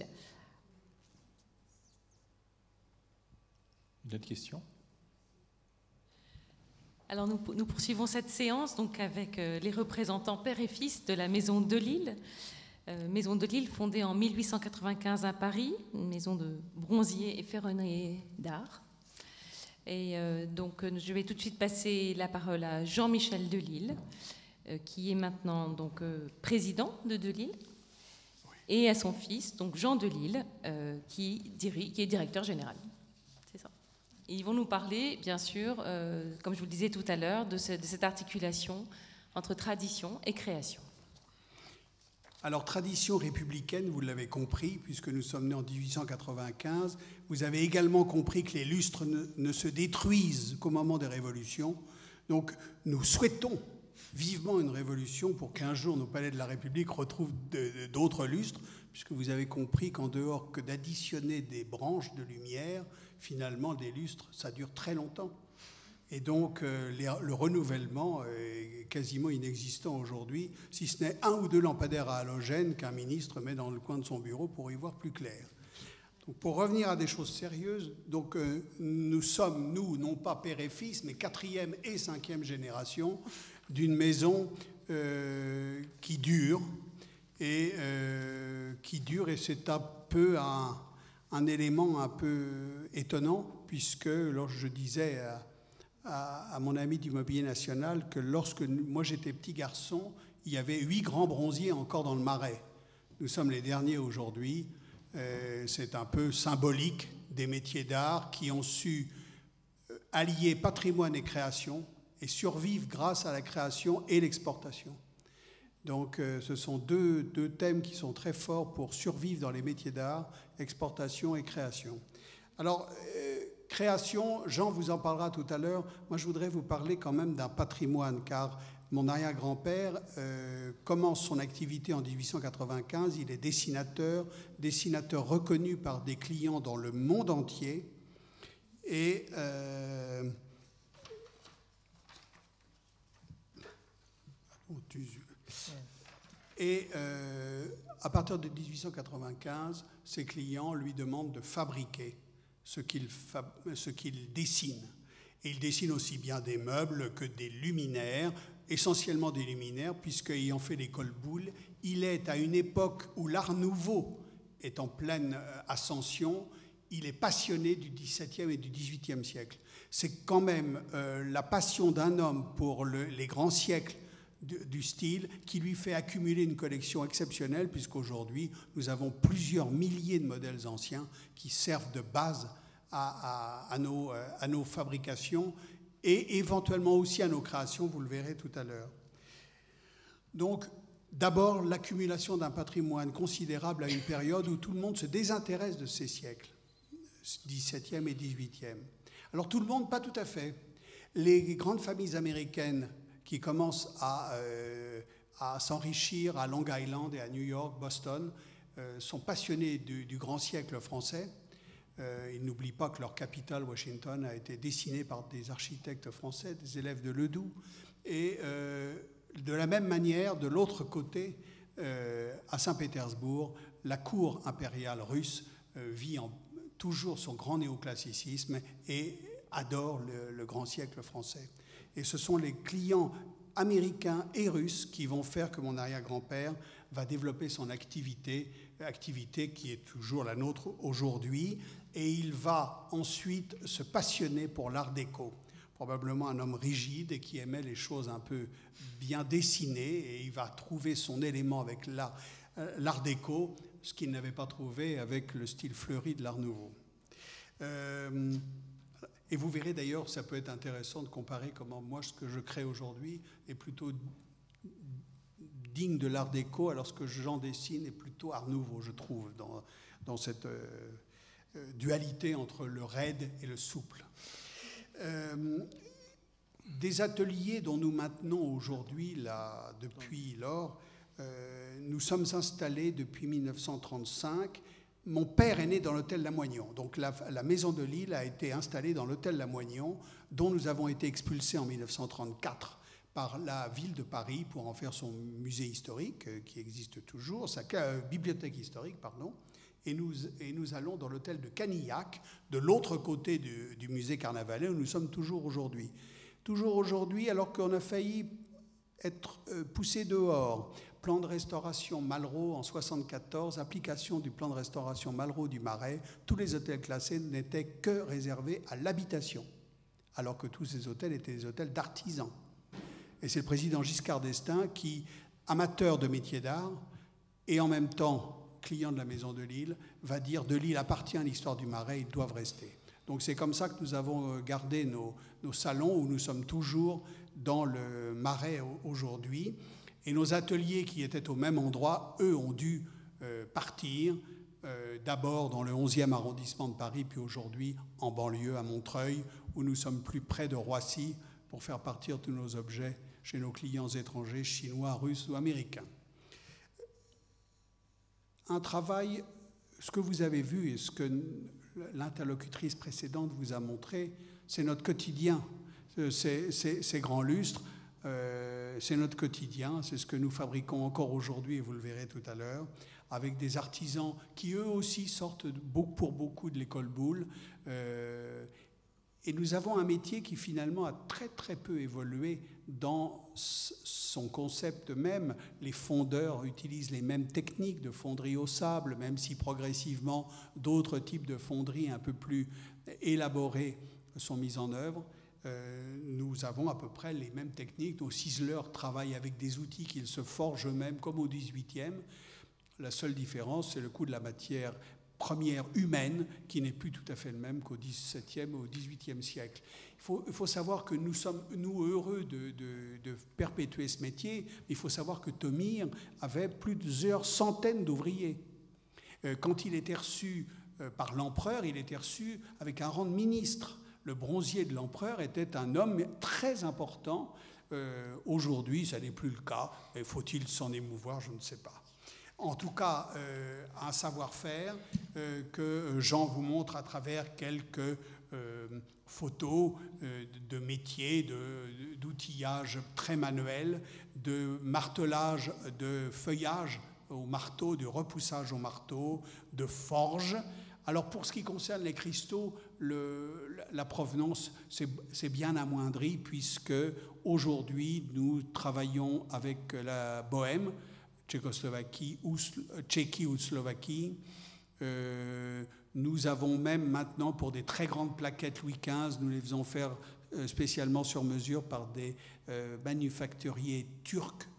Une autre question? Alors, nous poursuivons cette séance donc, avec les représentants père et fils de la Maison de Lille. Maison de Lille fondée en 1895 à Paris, une maison de bronziers et ferronneries d'art. Et donc, je vais tout de suite passer la parole à Jean-Michel Delille, qui est maintenant donc, président de Delille, et à son fils, donc Jean Delille, qui est directeur général. C'est ça. Et ils vont nous parler, bien sûr, comme je vous le disais tout à l'heure, de cette articulation entre tradition et création. Alors, tradition républicaine, vous l'avez compris, puisque nous sommes nés en 1895. Vous avez également compris que les lustres ne se détruisent qu'au moment des révolutions. Donc, nous souhaitons vivement une révolution pour qu'un jour nos palais de la République retrouvent d'autres lustres, puisque vous avez compris qu'en dehors que d'additionner des branches de lumière, finalement, des lustres, ça dure très longtemps. Et donc, le renouvellement est quasiment inexistant aujourd'hui, si ce n'est 1 ou 2 lampadaires à halogène qu'un ministre met dans le coin de son bureau pour y voir plus clair. Donc, pour revenir à des choses sérieuses, donc, nous sommes, non pas père et fils, mais 4e et 5e génération d'une maison qui dure et qui dure, et c'est un peu un élément un peu étonnant, puisque lorsque je disais à mon ami du Mobilier National que lorsque moi j'étais petit garçon, il y avait 8 grands bronziers encore dans le Marais. Nous sommes les derniers aujourd'hui. C'est un peu symbolique des métiers d'art qui ont su allier patrimoine et création et survivre grâce à la création et l'exportation. Donc ce sont deux thèmes qui sont très forts pour survivre dans les métiers d'art, exportation et création. Alors, création, Jean vous en parlera tout à l'heure. Moi, je voudrais vous parler quand même d'un patrimoine, car mon arrière-grand-père commence son activité en 1895. Il est dessinateur reconnu par des clients dans le monde entier. Et à partir de 1895, ses clients lui demandent de fabriquer ce qu'il dessine. Et il dessine aussi bien des meubles que des luminaires, essentiellement des luminaires, puisqu'ayant fait l'école Boulle, il est à une époque où l'Art Nouveau est en pleine ascension. Il est passionné du XVIIe et du XVIIIe siècle. C'est quand même la passion d'un homme pour les grands siècles du style qui lui fait accumuler une collection exceptionnelle, puisqu'aujourd'hui, nous avons plusieurs milliers de modèles anciens qui servent de base à nos fabrications et éventuellement aussi à nos créations, vous le verrez tout à l'heure. Donc, d'abord, l'accumulation d'un patrimoine considérable à une période où tout le monde se désintéresse de ces siècles, 17e et 18e. Alors, tout le monde, pas tout à fait. Les grandes familles américaines qui commencent à s'enrichir à Long Island et à New York, Boston, sont passionnés du grand siècle français. Ils n'oublient pas que leur capitale, Washington, a été dessinée par des architectes français, des élèves de Ledoux. Et de la même manière, de l'autre côté, à Saint-Pétersbourg, la cour impériale russe vit toujours son grand néoclassicisme et adore le grand siècle français. Et ce sont les clients américains et russes qui vont faire que mon arrière-grand-père va développer son activité qui est toujours la nôtre aujourd'hui, et il va ensuite se passionner pour l'art déco. Probablement un homme rigide et qui aimait les choses un peu bien dessinées, et il va trouver son élément avec l'art déco, ce qu'il n'avait pas trouvé avec le style fleuri de l'art nouveau. Et vous verrez d'ailleurs, ça peut être intéressant de comparer comment moi, ce que je crée aujourd'hui est plutôt digne de l'art déco, alors ce que j'en dessine est plutôt art nouveau, je trouve, dans cette dualité entre le raide et le souple. Des ateliers dont nous maintenons aujourd'hui, là, depuis lors, nous sommes installés depuis 1935. Mon père est né dans l'hôtel Lamoignon. Donc la maison de Lille a été installée dans l'hôtel Lamoignon, dont nous avons été expulsés en 1934 par la ville de Paris pour en faire son musée historique, qui existe toujours, sa bibliothèque historique, pardon. Et nous allons dans l'hôtel de Canillac, de l'autre côté du musée Carnavalet, où nous sommes toujours aujourd'hui. Toujours aujourd'hui, alors qu'on a failli être poussé dehors. Plan de restauration Malraux en 1974, application du plan de restauration Malraux du Marais, tous les hôtels classés n'étaient que réservés à l'habitation, alors que tous ces hôtels étaient des hôtels d'artisans. Et c'est le président Giscard d'Estaing qui, amateur de métiers d'art et en même temps client de la Maison de Lille, va dire de Lille appartient à l'histoire du Marais, ils doivent rester. Donc c'est comme ça que nous avons gardé nos salons où nous sommes toujours dans le Marais aujourd'hui. Et nos ateliers qui étaient au même endroit, eux, ont dû partir, d'abord dans le 11e arrondissement de Paris, puis aujourd'hui en banlieue, à Montreuil, où nous sommes plus près de Roissy pour faire partir tous nos objets chez nos clients étrangers, chinois, russes ou américains. Un travail, ce que vous avez vu et ce que l'interlocutrice précédente vous a montré, c'est notre quotidien, ces grands lustres. C'est notre quotidien, c'est ce que nous fabriquons encore aujourd'hui, et vous le verrez tout à l'heure, avec des artisans qui eux aussi sortent pour beaucoup de l'école Boulle. Et nous avons un métier qui finalement a très très peu évolué dans son concept même. Les fondeurs utilisent les mêmes techniques de fonderie au sable, même si progressivement d'autres types de fonderies un peu plus élaborées sont mises en œuvre. Nous avons à peu près les mêmes techniques. Nos ciseleurs travaillent avec des outils qu'ils se forgent eux-mêmes comme au XVIIIe. La seule différence, c'est le coût de la matière première humaine qui n'est plus tout à fait le même qu'au XVIIe ou au XVIIIe siècle. Il faut savoir que nous sommes, nous, heureux de perpétuer ce métier, mais il faut savoir que Thomire avait plusieurs centaines d'ouvriers. Quand il était reçu par l'empereur, il était reçu avec un rang de ministre. Le bronzier de l'empereur était un homme très important. Aujourd'hui, ça n'est plus le cas. Et faut-il s'en émouvoir? Je ne sais pas. En tout cas, un savoir-faire que Jean vous montre à travers quelques photos de métiers, d'outillage très manuel, de martelage, de feuillage au marteau, de repoussage au marteau, de forge. Alors pour ce qui concerne les cristaux, la provenance c'est bien amoindri, puisque aujourd'hui nous travaillons avec la Bohème, Tchécoslovaquie, Tchéquie ou Slovaquie. Nous avons même maintenant, pour des très grandes plaquettes Louis XV, nous les faisons faire spécialement sur mesure par des manufacturiers turcs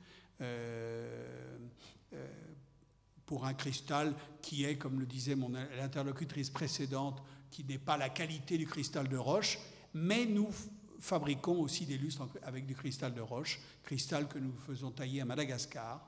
pour un cristal qui est, comme le disait l'interlocutrice précédente, qui n'est pas la qualité du cristal de roche, mais nous fabriquons aussi des lustres avec du cristal de roche, cristal que nous faisons tailler à Madagascar.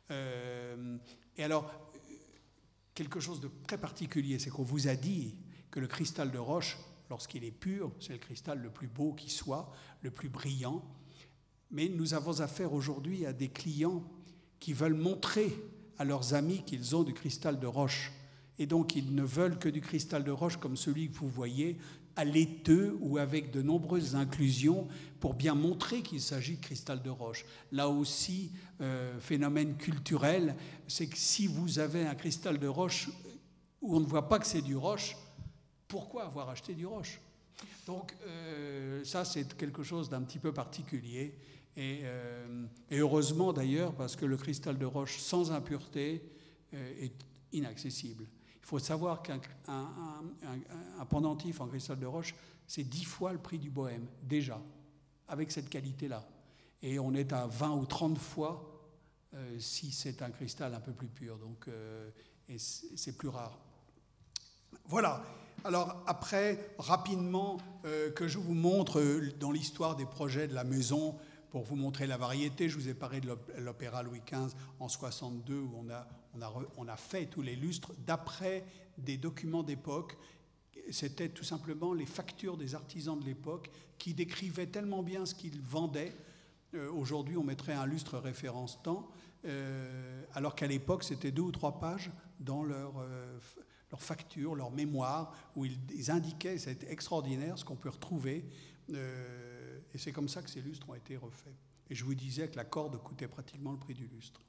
Et alors, quelque chose de très particulier, c'est qu'on vous a dit que le cristal de roche, lorsqu'il est pur, c'est le cristal le plus beau qui soit, le plus brillant. Mais nous avons affaire aujourd'hui à des clients qui veulent montrer à leurs amis qu'ils ont du cristal de roche. Et donc, ils ne veulent que du cristal de roche comme celui que vous voyez, à laiteux ou avec de nombreuses inclusions pour bien montrer qu'il s'agit de cristal de roche. Là aussi, phénomène culturel, c'est que si vous avez un cristal de roche où on ne voit pas que c'est du roche, pourquoi avoir acheté du roche? Donc ça, c'est quelque chose d'un petit peu particulier. Et heureusement d'ailleurs, parce que le cristal de roche sans impureté est inaccessible. Il faut savoir qu'un pendentif en cristal de roche, c'est 10 fois le prix du Bohème, déjà, avec cette qualité-là. Et on est à 20 ou 30 fois si c'est un cristal un peu plus pur. Donc, et c'est plus rare. Voilà. Alors après, rapidement, que je vous montre dans l'histoire des projets de la maison, pour vous montrer la variété, je vous ai parlé de l'opéra Louis XV en 62, où on a fait tous les lustres d'après des documents d'époque. C'était tout simplement les factures des artisans de l'époque qui décrivaient tellement bien ce qu'ils vendaient. Aujourd'hui, on mettrait un lustre référence temps, alors qu'à l'époque, c'était 2 ou 3 pages dans leur facture, leur mémoire, où ils indiquaient, c'était extraordinaire ce qu'on peut retrouver. Et c'est comme ça que ces lustres ont été refaits. Et je vous disais que la corde coûtait pratiquement le prix du lustre.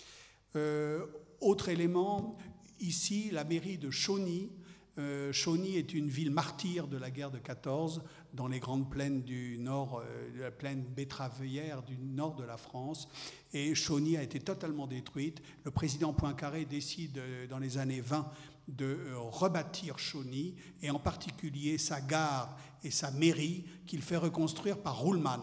Autre élément, ici, la mairie de Chauny. Chauny est une ville martyre de la guerre de 14, dans les grandes plaines du nord, la plaine betteravière du nord de la France. Et Chauny a été totalement détruite. Le président Poincaré décide, dans les années 20, de rebâtir Chauny, et en particulier sa gare et sa mairie, qu'il fait reconstruire par Ruhlmann,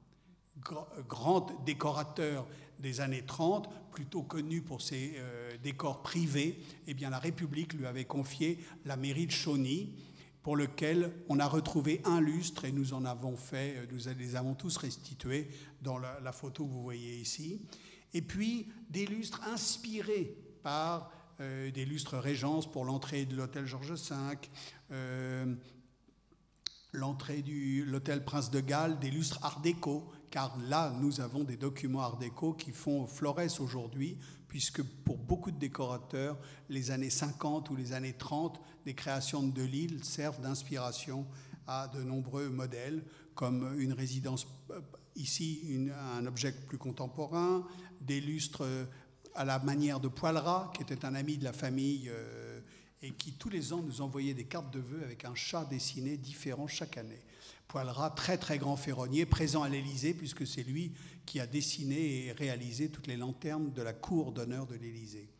grand décorateur des années 30, plutôt connu pour ses décors privés. Eh bien, la République lui avait confié la mairie de Chauny, pour lequel on a retrouvé un lustre, et nous en avons fait, nous les avons tous restitués dans la photo que vous voyez ici. Et puis, des lustres inspirés par des lustres Régence pour l'entrée de l'hôtel Georges V, l'entrée de l'hôtel Prince de Galles, des lustres Art déco, car là, nous avons des documents Art déco qui font florès aujourd'hui, puisque pour beaucoup de décorateurs, les années 50 ou les années 30, des créations de Delisle servent d'inspiration à de nombreux modèles, comme une résidence, ici un objet plus contemporain, des lustres à la manière de Poilras, qui était un ami de la famille et qui tous les ans nous envoyait des cartes de vœux avec un chat dessiné différent chaque année. Poilrat, très très grand ferronnier, présent à l'Élysée, puisque c'est lui qui a dessiné et réalisé toutes les lanternes de la cour d'honneur de l'Élysée.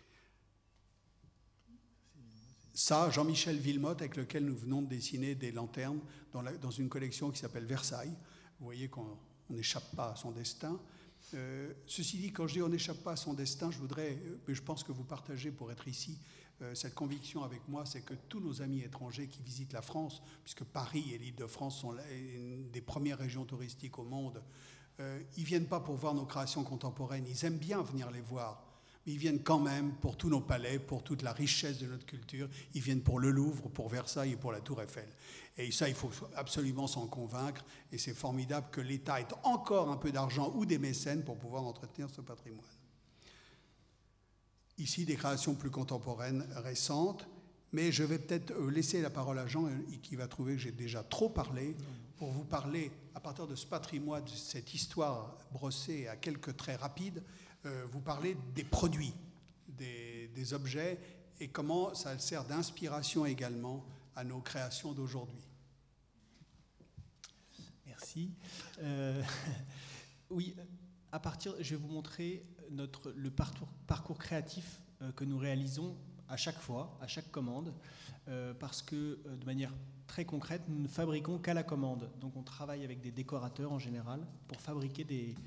Ça, Jean-Michel Villemotte, avec lequel nous venons de dessiner des lanternes dans une collection qui s'appelle Versailles. Vous voyez qu'on n'échappe pas à son destin. Ceci dit, quand je dis on n'échappe pas à son destin, je pense que vous partagez pour être ici cette conviction avec moi, c'est que tous nos amis étrangers qui visitent la France, puisque Paris et l'Île-de-France sont une des premières régions touristiques au monde, ils ne viennent pas pour voir nos créations contemporaines, ils aiment bien venir les voir, mais ils viennent quand même pour tous nos palais, pour toute la richesse de notre culture, ils viennent pour le Louvre, pour Versailles et pour la Tour Eiffel. Et ça, il faut absolument s'en convaincre, et c'est formidable que l'État ait encore un peu d'argent ou des mécènes pour pouvoir entretenir ce patrimoine. Ici, des créations plus contemporaines, récentes, mais je vais peut-être laisser la parole à Jean, qui va trouver que j'ai déjà trop parlé, pour vous parler, à partir de ce patrimoine, de cette histoire brossée à quelques traits rapides, vous parler des produits, des objets, et comment ça sert d'inspiration également à nos créations d'aujourd'hui. Merci. Oui, je vais vous montrer le parcours créatif que nous réalisons à chaque fois, à chaque commande, parce que de manière très concrète, nous ne fabriquons qu'à la commande. Donc on travaille avec des décorateurs en général pour fabriquer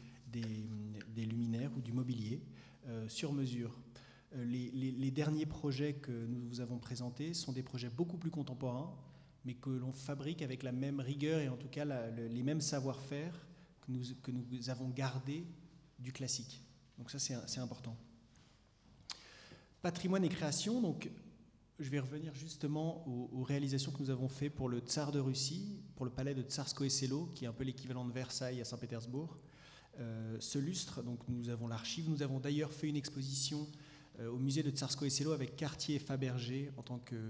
des luminaires ou du mobilier sur mesure. Les derniers projets que nous vous avons présentés sont des projets beaucoup plus contemporains, mais que l'on fabrique avec la même rigueur et en tout cas les mêmes savoir-faire que nous avons gardés du classique. Donc ça, c'est important. Patrimoine et création, donc je vais revenir justement aux réalisations que nous avons faites pour le Tsar de Russie, pour le palais de Tsarskoye Selo, qui est un peu l'équivalent de Versailles à Saint-Pétersbourg. Ce lustre, donc nous avons l'archive. Nous avons d'ailleurs fait une exposition au musée de Tsarskoye Selo avec Cartier et Fabergé en tant que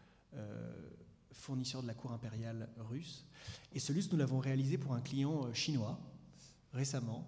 fournisseur de la cour impériale russe. Et ce lustre, nous l'avons réalisé pour un client chinois récemment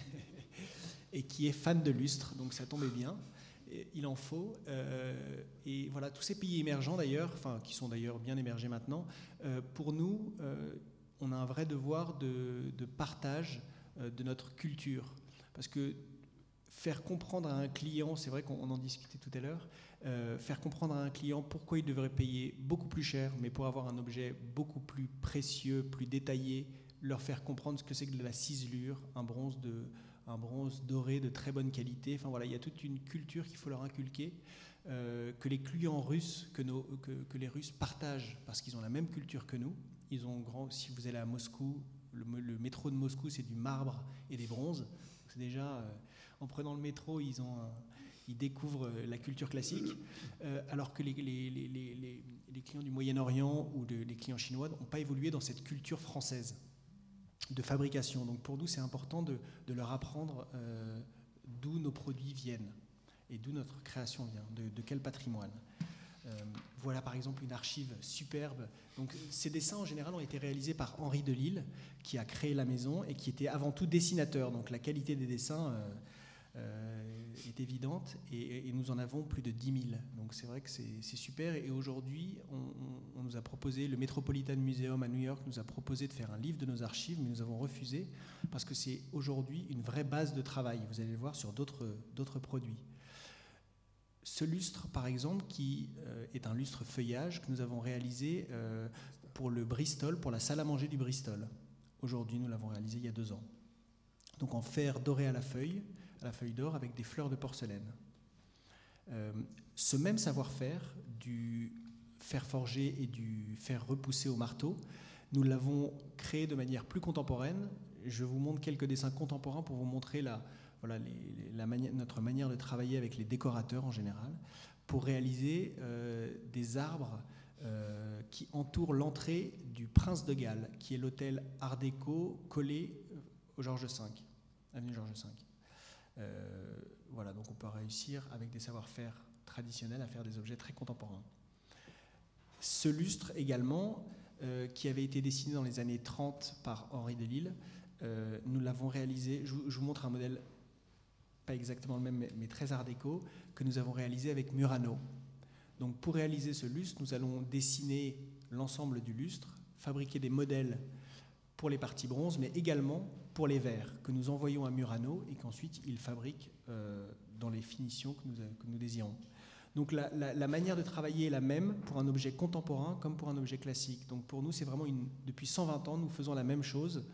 et qui est fan de lustre, donc ça tombait bien. Il en faut. Et voilà, tous ces pays émergents d'ailleurs, enfin qui sont d'ailleurs bien émergés maintenant, pour nous, on a un vrai devoir de partage de notre culture. Parce que faire comprendre à un client, c'est vrai qu'on en discutait tout à l'heure, faire comprendre à un client pourquoi il devrait payer beaucoup plus cher, mais pour avoir un objet beaucoup plus précieux, plus détaillé, leur faire comprendre ce que c'est que de la ciselure, un bronze doré de très bonne qualité. Enfin voilà, il y a toute une culture qu'il faut leur inculquer, que les clients russes, que les Russes partagent, parce qu'ils ont la même culture que nous. Si vous allez à Moscou, le métro de Moscou, c'est du marbre et des bronzes. C'est déjà, en prenant le métro, ils découvrent la culture classique, alors que les clients du Moyen-Orient ou les clients chinois n'ont pas évolué dans cette culture française de fabrication. Donc pour nous, c'est important de leur apprendre d'où nos produits viennent et d'où notre création vient, de quel patrimoine. Voilà par exemple une archive superbe. Donc, ces dessins en général ont été réalisés par Henri Delisle, qui a créé la maison et qui était avant tout dessinateur. Donc la qualité des dessins est évidente et nous en avons plus de 10 000. Donc c'est vrai que c'est super. Et aujourd'hui, on nous a proposé, le Metropolitan Museum à New York nous a proposé de faire un livre de nos archives, mais nous avons refusé parce que c'est aujourd'hui une vraie base de travail. Vous allez le voir sur d'autres produits. Ce lustre, par exemple, qui est un lustre feuillage que nous avons réalisé pour le Bristol, pour la salle à manger du Bristol. Aujourd'hui, nous l'avons réalisé il y a 2 ans. Donc en fer doré à la feuille d'or avec des fleurs de porcelaine. Ce même savoir-faire du fer forgé et du fer repoussé au marteau, nous l'avons créé de manière plus contemporaine. Je vous montre quelques dessins contemporains pour vous montrer notre manière de travailler avec les décorateurs en général, pour réaliser des arbres qui entourent l'entrée du Prince de Galles, qui est l'hôtel Art déco collé au Georges V, avenue Georges V. Voilà, donc on peut réussir avec des savoir-faire traditionnels à faire des objets très contemporains. Ce lustre également, qui avait été dessiné dans les années 30 par Henri Delisle, nous l'avons réalisé, je vous montre un modèle pas exactement le même, mais très art déco, que nous avons réalisé avec Murano. Donc pour réaliser ce lustre, nous allons dessiner l'ensemble du lustre, fabriquer des modèles pour les parties bronze, mais également pour les verres que nous envoyons à Murano et qu'ensuite il fabrique dans les finitions que nous désirons. Donc la manière de travailler est la même pour un objet contemporain comme pour un objet classique. Donc pour nous, c'est vraiment depuis 120 ans, nous faisons la même chose.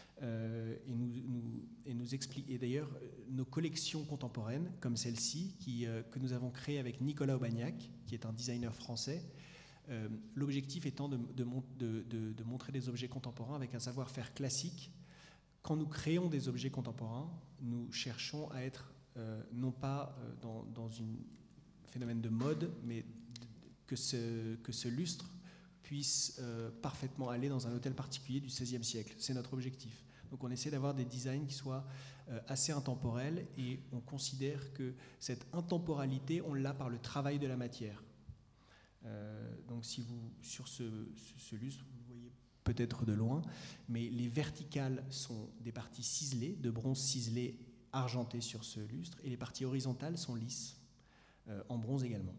Et d'ailleurs, nos collections contemporaines, comme celle-ci, que nous avons créée avec Nicolas Aubagnac, qui est un designer français, l'objectif étant de montrer des objets contemporains avec un savoir-faire classique. Quand nous créons des objets contemporains, nous cherchons à être non pas dans un phénomène de mode, mais que ce lustre puisse parfaitement aller dans un hôtel particulier du XVIe siècle. C'est notre objectif. Donc on essaie d'avoir des designs qui soient assez intemporels et on considère que cette intemporalité, on l'a par le travail de la matière. Donc sur ce lustre, vous voyez peut-être de loin, mais les verticales sont des parties ciselées, de bronze ciselé argenté sur ce lustre, et les parties horizontales sont lisses, en bronze également.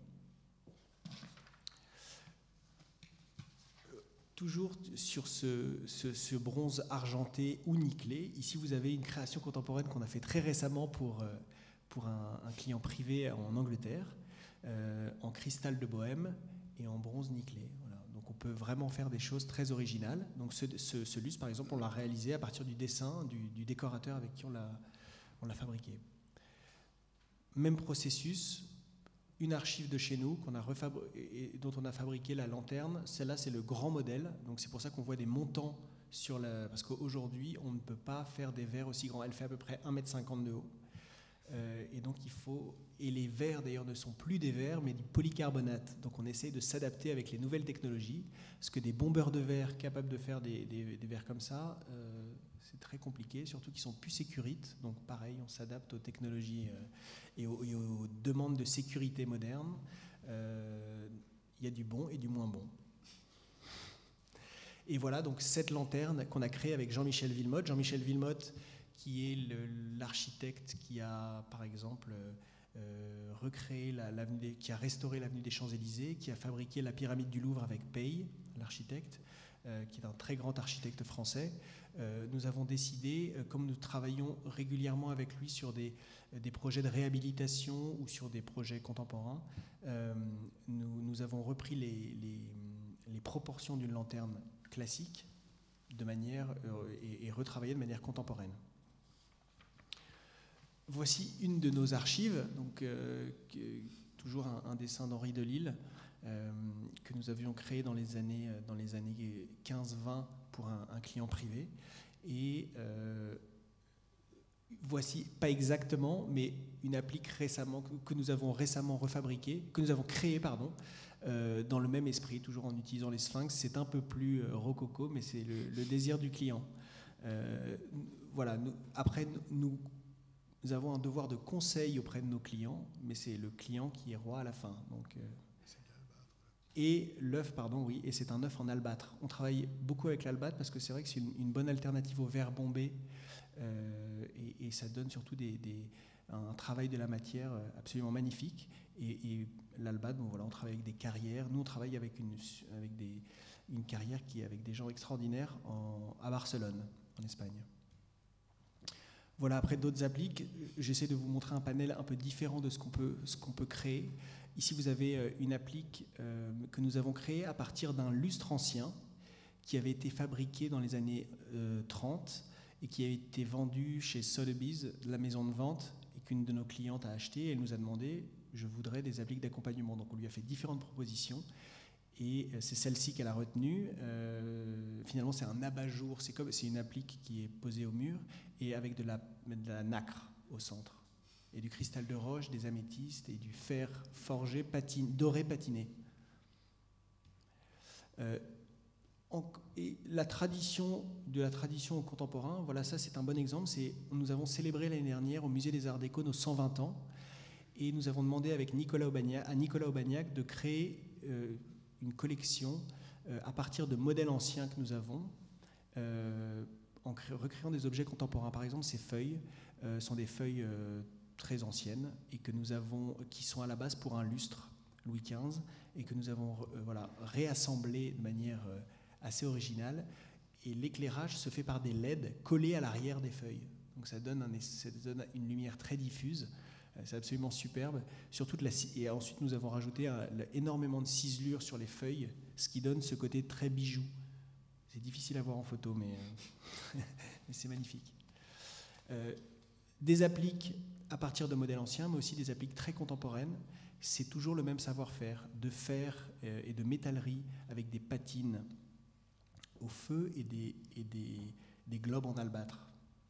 Toujours sur ce bronze argenté ou nickelé, ici vous avez une création contemporaine qu'on a fait très récemment pour un client privé en Angleterre, en cristal de Bohême et en bronze nickelé. Voilà. Donc on peut vraiment faire des choses très originales. Donc ce lustre, par exemple, on l'a réalisé à partir du dessin du décorateur avec qui on l'a fabriqué. Même processus. Une archive de chez nous dont on a fabriqué la lanterne. Celle-là, c'est le grand modèle. Donc c'est pour ça qu'on voit des montants parce qu'aujourd'hui, on ne peut pas faire des verres aussi grands. Elle fait à peu près 1,50 m de haut. Et donc et les verres d'ailleurs ne sont plus des verres, mais du polycarbonate. Donc on essaye de s'adapter avec les nouvelles technologies, parce que des bombeurs de verre capables de faire des verres comme ça, c'est très compliqué, surtout qu'ils sont plus sécurites. Donc pareil, on s'adapte aux technologies et aux demandes de sécurité modernes. Il y a du bon et du moins bon. Et voilà donc cette lanterne qu'on a créée avec Jean-Michel Wilmotte. Jean-Michel Wilmotte, qui est l'architecte qui a, par exemple, qui a restauré l'avenue des Champs-Élysées, qui a fabriqué la pyramide du Louvre avec Pey, l'architecte, qui est un très grand architecte français. Nous avons décidé, comme nous travaillons régulièrement avec lui sur des projets de réhabilitation ou sur des projets contemporains, nous avons repris les proportions d'une lanterne classique et retravaillé de manière contemporaine. Voici une de nos archives, donc, toujours un dessin d'Henri Delille que nous avions créé dans les années 15-20 pour un client privé. Et voici, pas exactement, mais une applique que nous avons récemment refabriquée, que nous avons créée, dans le même esprit, toujours en utilisant les sphinx. C'est un peu plus rococo, mais c'est le désir du client. Voilà. Après, nous avons un devoir de conseil auprès de nos clients, mais c'est le client qui est roi à la fin. Donc, et l'œuf, oui, et c'est un œuf en albâtre. On travaille beaucoup avec l'albâtre parce que c'est vrai que c'est une bonne alternative au verre bombé et ça donne surtout un travail de la matière absolument magnifique. Et l'albâtre, voilà, on travaille avec des carrières. Nous, on travaille avec une carrière qui est avec des gens extraordinaires à Barcelone, en Espagne. Voilà, après d'autres appliques, j'essaie de vous montrer un panel un peu différent de ce qu'on peut créer. Ici, vous avez une applique que nous avons créée à partir d'un lustre ancien qui avait été fabriqué dans les années 30 et qui a été vendu chez Sotheby's, la maison de vente, et qu'une de nos clientes a acheté. Elle nous a demandé « je voudrais des appliques d'accompagnement ». Donc on lui a fait différentes propositions et c'est celle-ci qu'elle a retenue. Finalement, c'est un abat-jour, c'est une applique qui est posée au mur et avec de la nacre au centre. Et du cristal de roche, des améthystes et du fer forgé doré patiné. Et la tradition au contemporain, voilà, ça c'est un bon exemple. Nous avons célébré l'année dernière au Musée des Arts Déco nos 120 ans et nous avons demandé à Nicolas Aubagnac de créer une collection à partir de modèles anciens que nous avons, en recréant des objets contemporains. Par exemple, ces feuilles sont des feuilles très anciennes et que qui sont à la base pour un lustre Louis XV, et que nous avons réassemblé de manière assez originale. Et l'éclairage se fait par des LED collés à l'arrière des feuilles. Donc ça donne une lumière très diffuse. C'est absolument superbe. Et ensuite, nous avons rajouté énormément de ciselures sur les feuilles, ce qui donne ce côté très bijou. C'est difficile à voir en photo, mais c'est magnifique. Des appliques à partir de modèles anciens, mais aussi des appliques très contemporaines. C'est toujours le même savoir-faire, de fer et de métallerie avec des patines au feu et des globes en albâtre.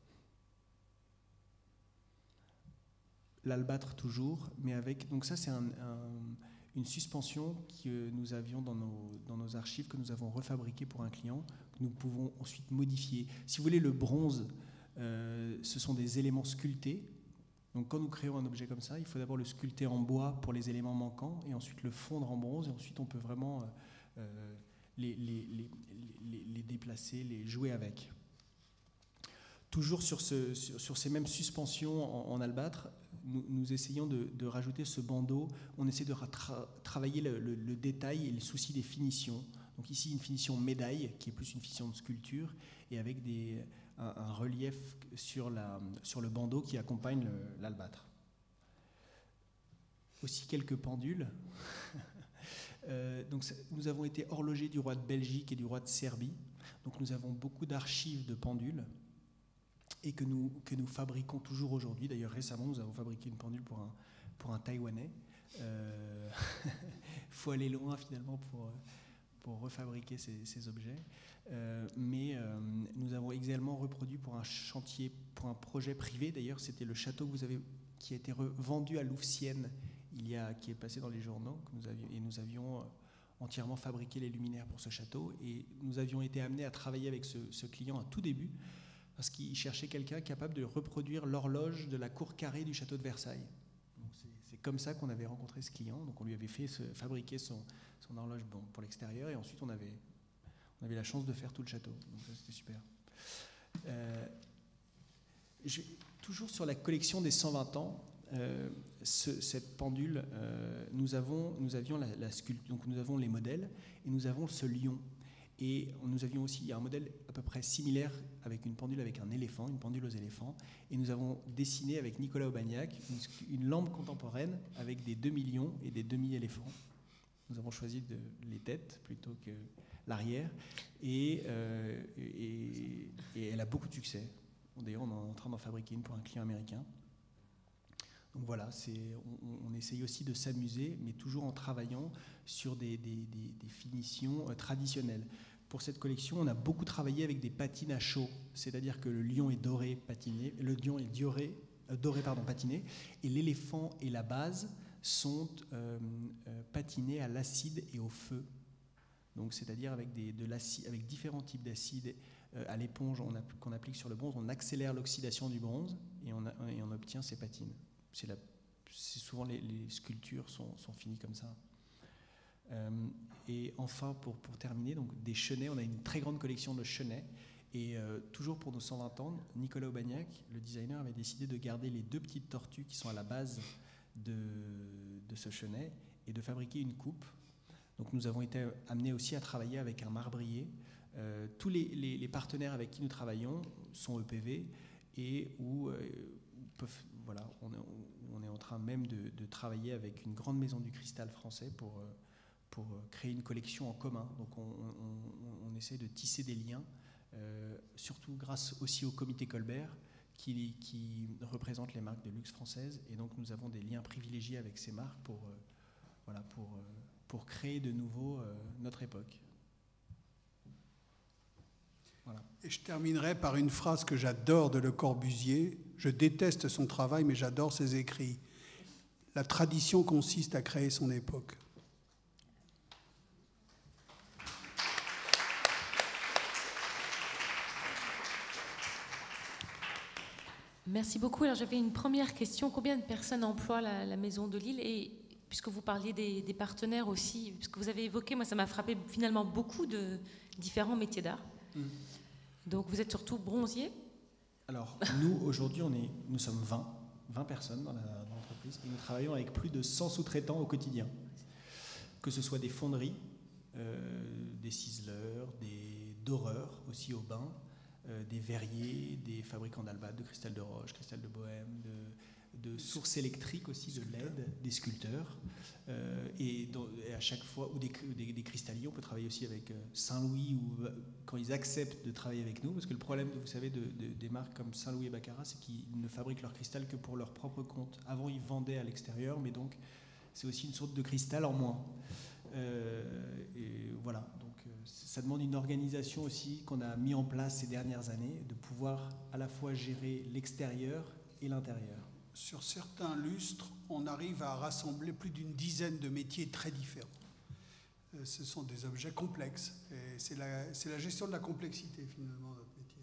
L'albâtre toujours, mais avec... Donc ça, c'est une suspension que nous avions dans nos archives, que nous avons refabriquée pour un client, que nous pouvons ensuite modifier. Si vous voulez, le bronze, ce sont des éléments sculptés. Donc quand nous créons un objet comme ça, il faut d'abord le sculpter en bois pour les éléments manquants, et ensuite le fondre en bronze, et ensuite on peut vraiment les déplacer, les jouer avec. Toujours sur ces mêmes suspensions en albâtre, nous essayons de rajouter ce bandeau. On essaie de travailler le détail et le souci des finitions. Donc ici, une finition médaille, qui est plus une finition de sculpture, et avec un relief sur le bandeau qui accompagne l'albâtre. Aussi quelques pendules. Donc, nous avons été horlogers du roi de Belgique et du roi de Serbie. Donc nous avons beaucoup d'archives de pendules et que nous fabriquons toujours aujourd'hui. D'ailleurs, récemment, nous avons fabriqué une pendule pour un Taïwanais. Faut aller loin, finalement, pour refabriquer ces objets. Mais nous avons également reproduit pour un chantier, pour un projet privé. D'ailleurs, c'était le château qui a été vendu à Louvciennes, qui est passé dans les journaux, et nous avions entièrement fabriqué les luminaires pour ce château. Et nous avions été amenés à travailler avec ce client à tout début, parce qu'il cherchait quelqu'un capable de reproduire l'horloge de la cour carrée du château de Versailles. C'est comme ça qu'on avait rencontré ce client. Donc on lui avait fait fabriquer son horloge pour l'extérieur, et ensuite on avait la chance de faire tout le château. Donc ça, c'était super. Toujours sur la collection des 120 ans, cette pendule, nous avions la sculpture, donc nous avons les modèles, et nous avons ce lion. Et nous avions aussi un modèle à peu près similaire avec une pendule avec un éléphant, une pendule aux éléphants. Et nous avons dessiné avec Nicolas Aubagnac une lampe contemporaine avec des demi-lions et des demi-éléphants. Nous avons choisi les têtes plutôt que l'arrière. Et elle a beaucoup de succès. D'ailleurs, on est en train d'en fabriquer une pour un client américain. Donc voilà, on essaye aussi de s'amuser, mais toujours en travaillant sur des finitions traditionnelles. Pour cette collection, on a beaucoup travaillé avec des patines à chaud, c'est-à-dire que le lion est doré patiné, et l'éléphant et la base sont patinés à l'acide et au feu. Donc, c'est-à-dire avec différents types d'acide à l'éponge qu'on applique sur le bronze, on accélère l'oxydation du bronze et on obtient ces patines. C'est souvent les sculptures sont finies comme ça. Et enfin, pour terminer, donc des chenets, on a une très grande collection de chenets. Et toujours pour nos 120 ans, Nicolas Aubagnac, le designer, avait décidé de garder les 2 petites tortues qui sont à la base de ce chenet et de fabriquer une coupe. Donc nous avons été amenés aussi à travailler avec un marbrier. Tous les partenaires avec qui nous travaillons sont EPV et peuvent... Voilà, on est en train même de travailler avec une grande maison du cristal français pour créer une collection en commun. Donc on essaie de tisser des liens, surtout grâce aussi au comité Colbert qui représente les marques de luxe françaises. Et donc nous avons des liens privilégiés avec ces marques pour créer de nouveau notre époque. Voilà. Et je terminerai par une phrase que j'adore de Le Corbusier. Je déteste son travail, mais j'adore ses écrits. La tradition consiste à créer son époque. Merci beaucoup. Alors j'avais une première question. Combien de personnes emploient la Maison de Lille? Et puisque vous parliez des partenaires aussi, puisque vous avez évoqué, moi ça m'a frappé finalement beaucoup de différents métiers d'art. Donc vous êtes surtout bronzier? Alors nous aujourd'hui nous sommes 20 personnes dans l'entreprise et nous travaillons avec plus de 100 sous-traitants au quotidien. que ce soit des fonderies, des ciseleurs, des doreurs aussi au bain, des verriers, des fabricants d'albâtre, de cristal de roche, cristal de bohème, de sources électriques aussi, de LED, des sculpteurs, et à chaque fois, ou des cristalliers. On peut travailler aussi avec Saint-Louis, ou quand ils acceptent de travailler avec nous, parce que le problème, vous savez, des marques comme Saint-Louis et Baccarat, c'est qu'ils ne fabriquent leur cristal que pour leur propre compte. Avant, ils vendaient à l'extérieur, mais donc c'est aussi une sorte de cristal en moins. Et voilà, donc ça demande une organisation aussi qu'on a mis en place ces dernières années, de pouvoir à la fois gérer l'extérieur et l'intérieur. Sur certains lustres, on arrive à rassembler plus d'une dizaine de métiers très différents. Ce sont des objets complexes. Et c'est la gestion de la complexité, finalement, notre métier.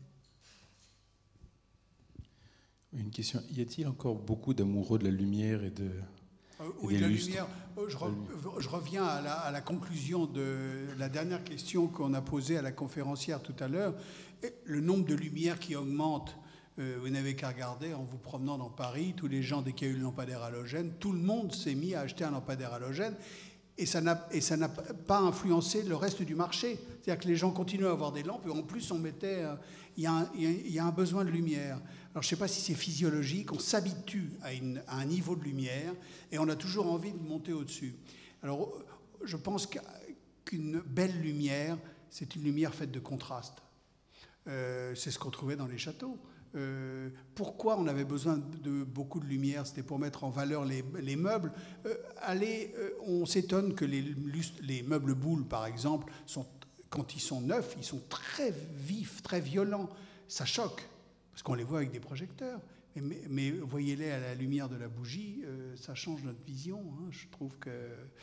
Une question. Y a-t-il encore beaucoup d'amoureux de la lumière et de... Oui, la lumière. Je reviens à la conclusion de la dernière question qu'on a posée à la conférencière tout à l'heure. Le nombre de lumières qui augmente, vous n'avez qu'à regarder en vous promenant dans Paris. Tous les gens, dès qu'il y a eu le lampadaire halogène, tout le monde s'est mis à acheter un lampadaire halogène. Et ça n'a pas influencé le reste du marché. C'est-à-dire que les gens continuent à avoir des lampes. Et en plus, on mettait... Il y a un besoin de lumière. Alors, je ne sais pas si c'est physiologique. On s'habitue à un niveau de lumière et on a toujours envie de monter au-dessus. Alors, je pense qu'une belle lumière, c'est une lumière faite de contraste. C'est ce qu'on trouvait dans les châteaux. Pourquoi on avait besoin de beaucoup de lumière? C'était pour mettre en valeur les meubles. On s'étonne que les meubles boules, par exemple, quand ils sont neufs, ils sont très vifs, très violents. Ça choque, parce qu'on les voit avec des projecteurs. Mais voyez-les à la lumière de la bougie, ça change notre vision. Hein. Je trouve que...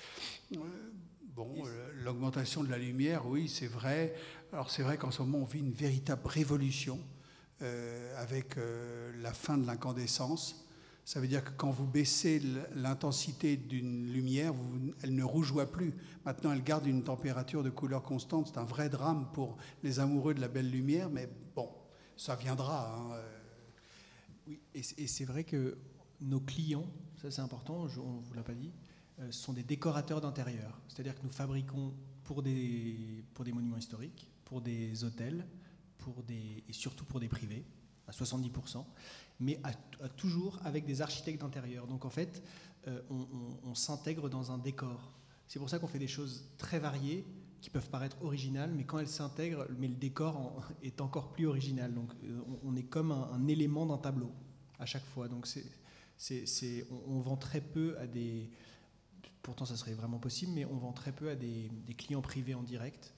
l'augmentation de la lumière, oui, c'est vrai. Alors c'est vrai qu'en ce moment, on vit une véritable révolution avec la fin de l'incandescence. Ça veut dire que quand vous baissez l'intensité d'une lumière, elle ne rougeoie plus. Maintenant, elle garde une température de couleur constante. C'est un vrai drame pour les amoureux de la belle lumière, mais bon, ça viendra. Hein. Oui, et c'est vrai que nos clients, ça c'est important, on ne vous l'a pas dit, sont des décorateurs d'intérieur. C'est-à-dire que nous fabriquons pour des monuments historiques, pour des hôtels, et surtout pour des privés, à 70%, mais toujours avec des architectes d'intérieur. Donc en fait, on s'intègre dans un décor. C'est pour ça qu'on fait des choses très variées, qui peuvent paraître originales, mais quand elles s'intègrent, le décor est encore plus original. Donc on est comme un élément d'un tableau à chaque fois. Donc on vend très peu à des... Pourtant, ça serait vraiment possible, mais on vend très peu à des clients privés en direct.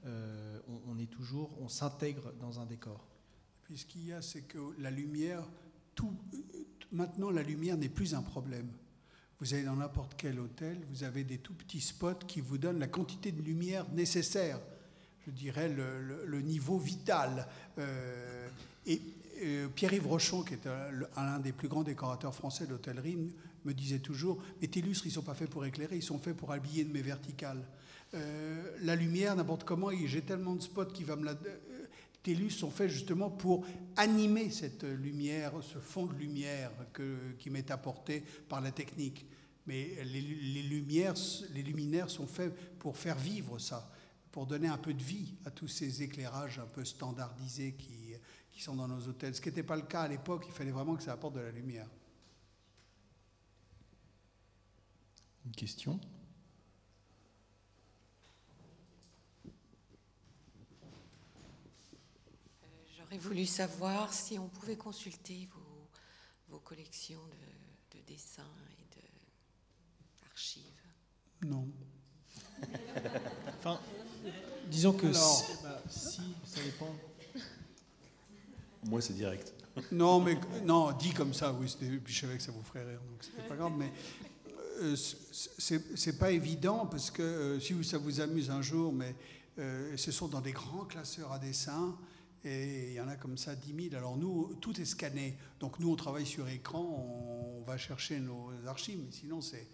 On s'intègre dans un décor. Puis ce qu'il y a, c'est que la lumière, maintenant la lumière n'est plus un problème. Vous allez dans n'importe quel hôtel, vous avez des tout petits spots qui vous donnent la quantité de lumière nécessaire, je dirais le niveau vital. Pierre-Yves Rochon, qui est l'un des plus grands décorateurs français d'hôtellerie, me disait toujours « Mais tes lustres, ils ne sont pas faits pour éclairer, ils sont faits pour habiller de mes verticales. La lumière, n'importe comment, j'ai tellement de spots qui va me la... Tes lustres sont faits justement pour animer cette lumière, ce fond de lumière qui m'est apporté par la technique. Mais les luminaires sont faits pour faire vivre ça, pour donner un peu de vie à tous ces éclairages un peu standardisés qui sont dans nos hôtels. Ce qui n'était pas le cas à l'époque, il fallait vraiment que ça apporte de la lumière. Une question ? J'aurais voulu savoir si on pouvait consulter vos collections de dessins et d'archives. Non. Enfin, disons que si, ça dépend. Moi, c'est direct. Non, dit comme ça, oui, puis je savais que ça vous ferait rire, donc c'était pas grave, mais c'est pas évident, parce que si ça vous amuse un jour, mais ce sont dans des grands classeurs à dessin, et il y en a comme ça 10 000. Alors nous, tout est scanné, donc nous on travaille sur écran, on va chercher nos archives, mais sinon c'est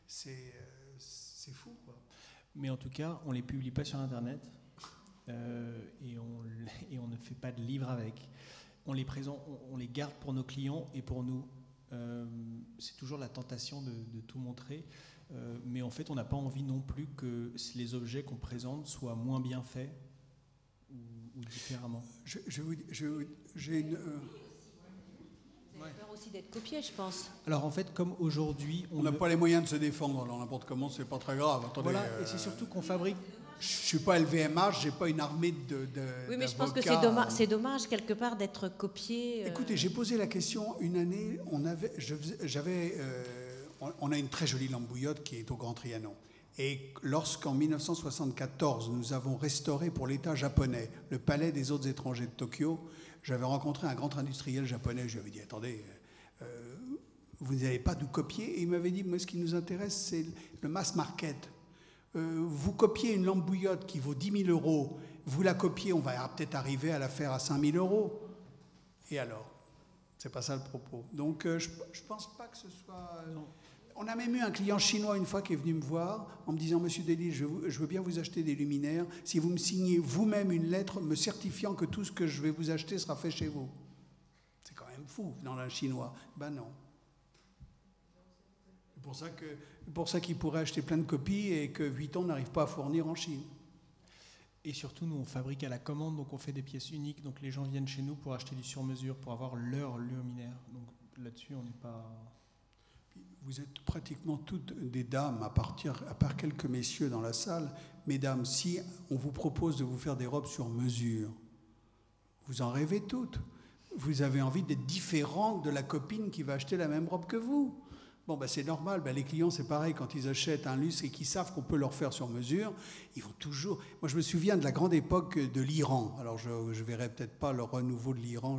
fou, quoi. Mais en tout cas, on ne les publie pas sur Internet, et on ne fait pas de livres avec. On les garde pour nos clients et pour nous. C'est toujours la tentation de tout montrer. mais en fait, on n'a pas envie non plus que les objets qu'on présente soient moins bien faits ou différemment. J'ai une... Vous avez peur aussi d'être copié, je pense. Alors en fait, comme aujourd'hui... On n'a pas les moyens de se défendre, alors n'importe comment, c'est pas très grave. Attendez, voilà, et c'est surtout qu'on fabrique... Je suis pas LVMH, j'ai pas une armée de Oui, mais je pense que d'avocats. c'est dommage quelque part d'être copié. Écoutez, j'ai posé la question une année. On a une très jolie lampe bouillotte qui est au Grand Trianon. Et lorsqu'en 1974, nous avons restauré pour l'État japonais le palais des autres étrangers de Tokyo, j'avais rencontré un grand industriel japonais. Je lui avais dit, attendez, vous n'allez pas nous copier? Et il m'avait dit, moi, ce qui nous intéresse, c'est le mass market. Vous copiez une lampe bouillotte qui vaut 10 000 euros, vous la copiez, on va peut-être arriver à la faire à 5 000 euros. Et alors? C'est pas ça le propos. Donc, je pense pas que ce soit... On a même eu un client chinois une fois qui est venu me voir en me disant, Monsieur Delisle, je veux bien vous acheter des luminaires si vous me signez vous-même une lettre me certifiant que tout ce que je vais vous acheter sera fait chez vous. C'est quand même fou, dans un chinois. Ben non. C'est pour ça qu'il pourrait acheter plein de copies et que Vuitton n'arrive pas à fournir en Chine. Et surtout, nous, on fabrique à la commande, donc on fait des pièces uniques. Donc les gens viennent chez nous pour acheter du sur-mesure, pour avoir leur luminaire. Donc là-dessus, on n'est pas... Vous êtes pratiquement toutes des dames, à part quelques messieurs dans la salle. Mesdames, si on vous propose de vous faire des robes sur mesure, vous en rêvez toutes. Vous avez envie d'être différente de la copine qui va acheter la même robe que vous. Bon, ben c'est normal. Ben, les clients, c'est pareil. Quand ils achètent un lustre et qu'ils savent qu'on peut leur faire sur mesure, ils vont toujours... Moi, je me souviens de la grande époque de l'Iran. Alors, je ne verrai peut-être pas le renouveau de l'Iran.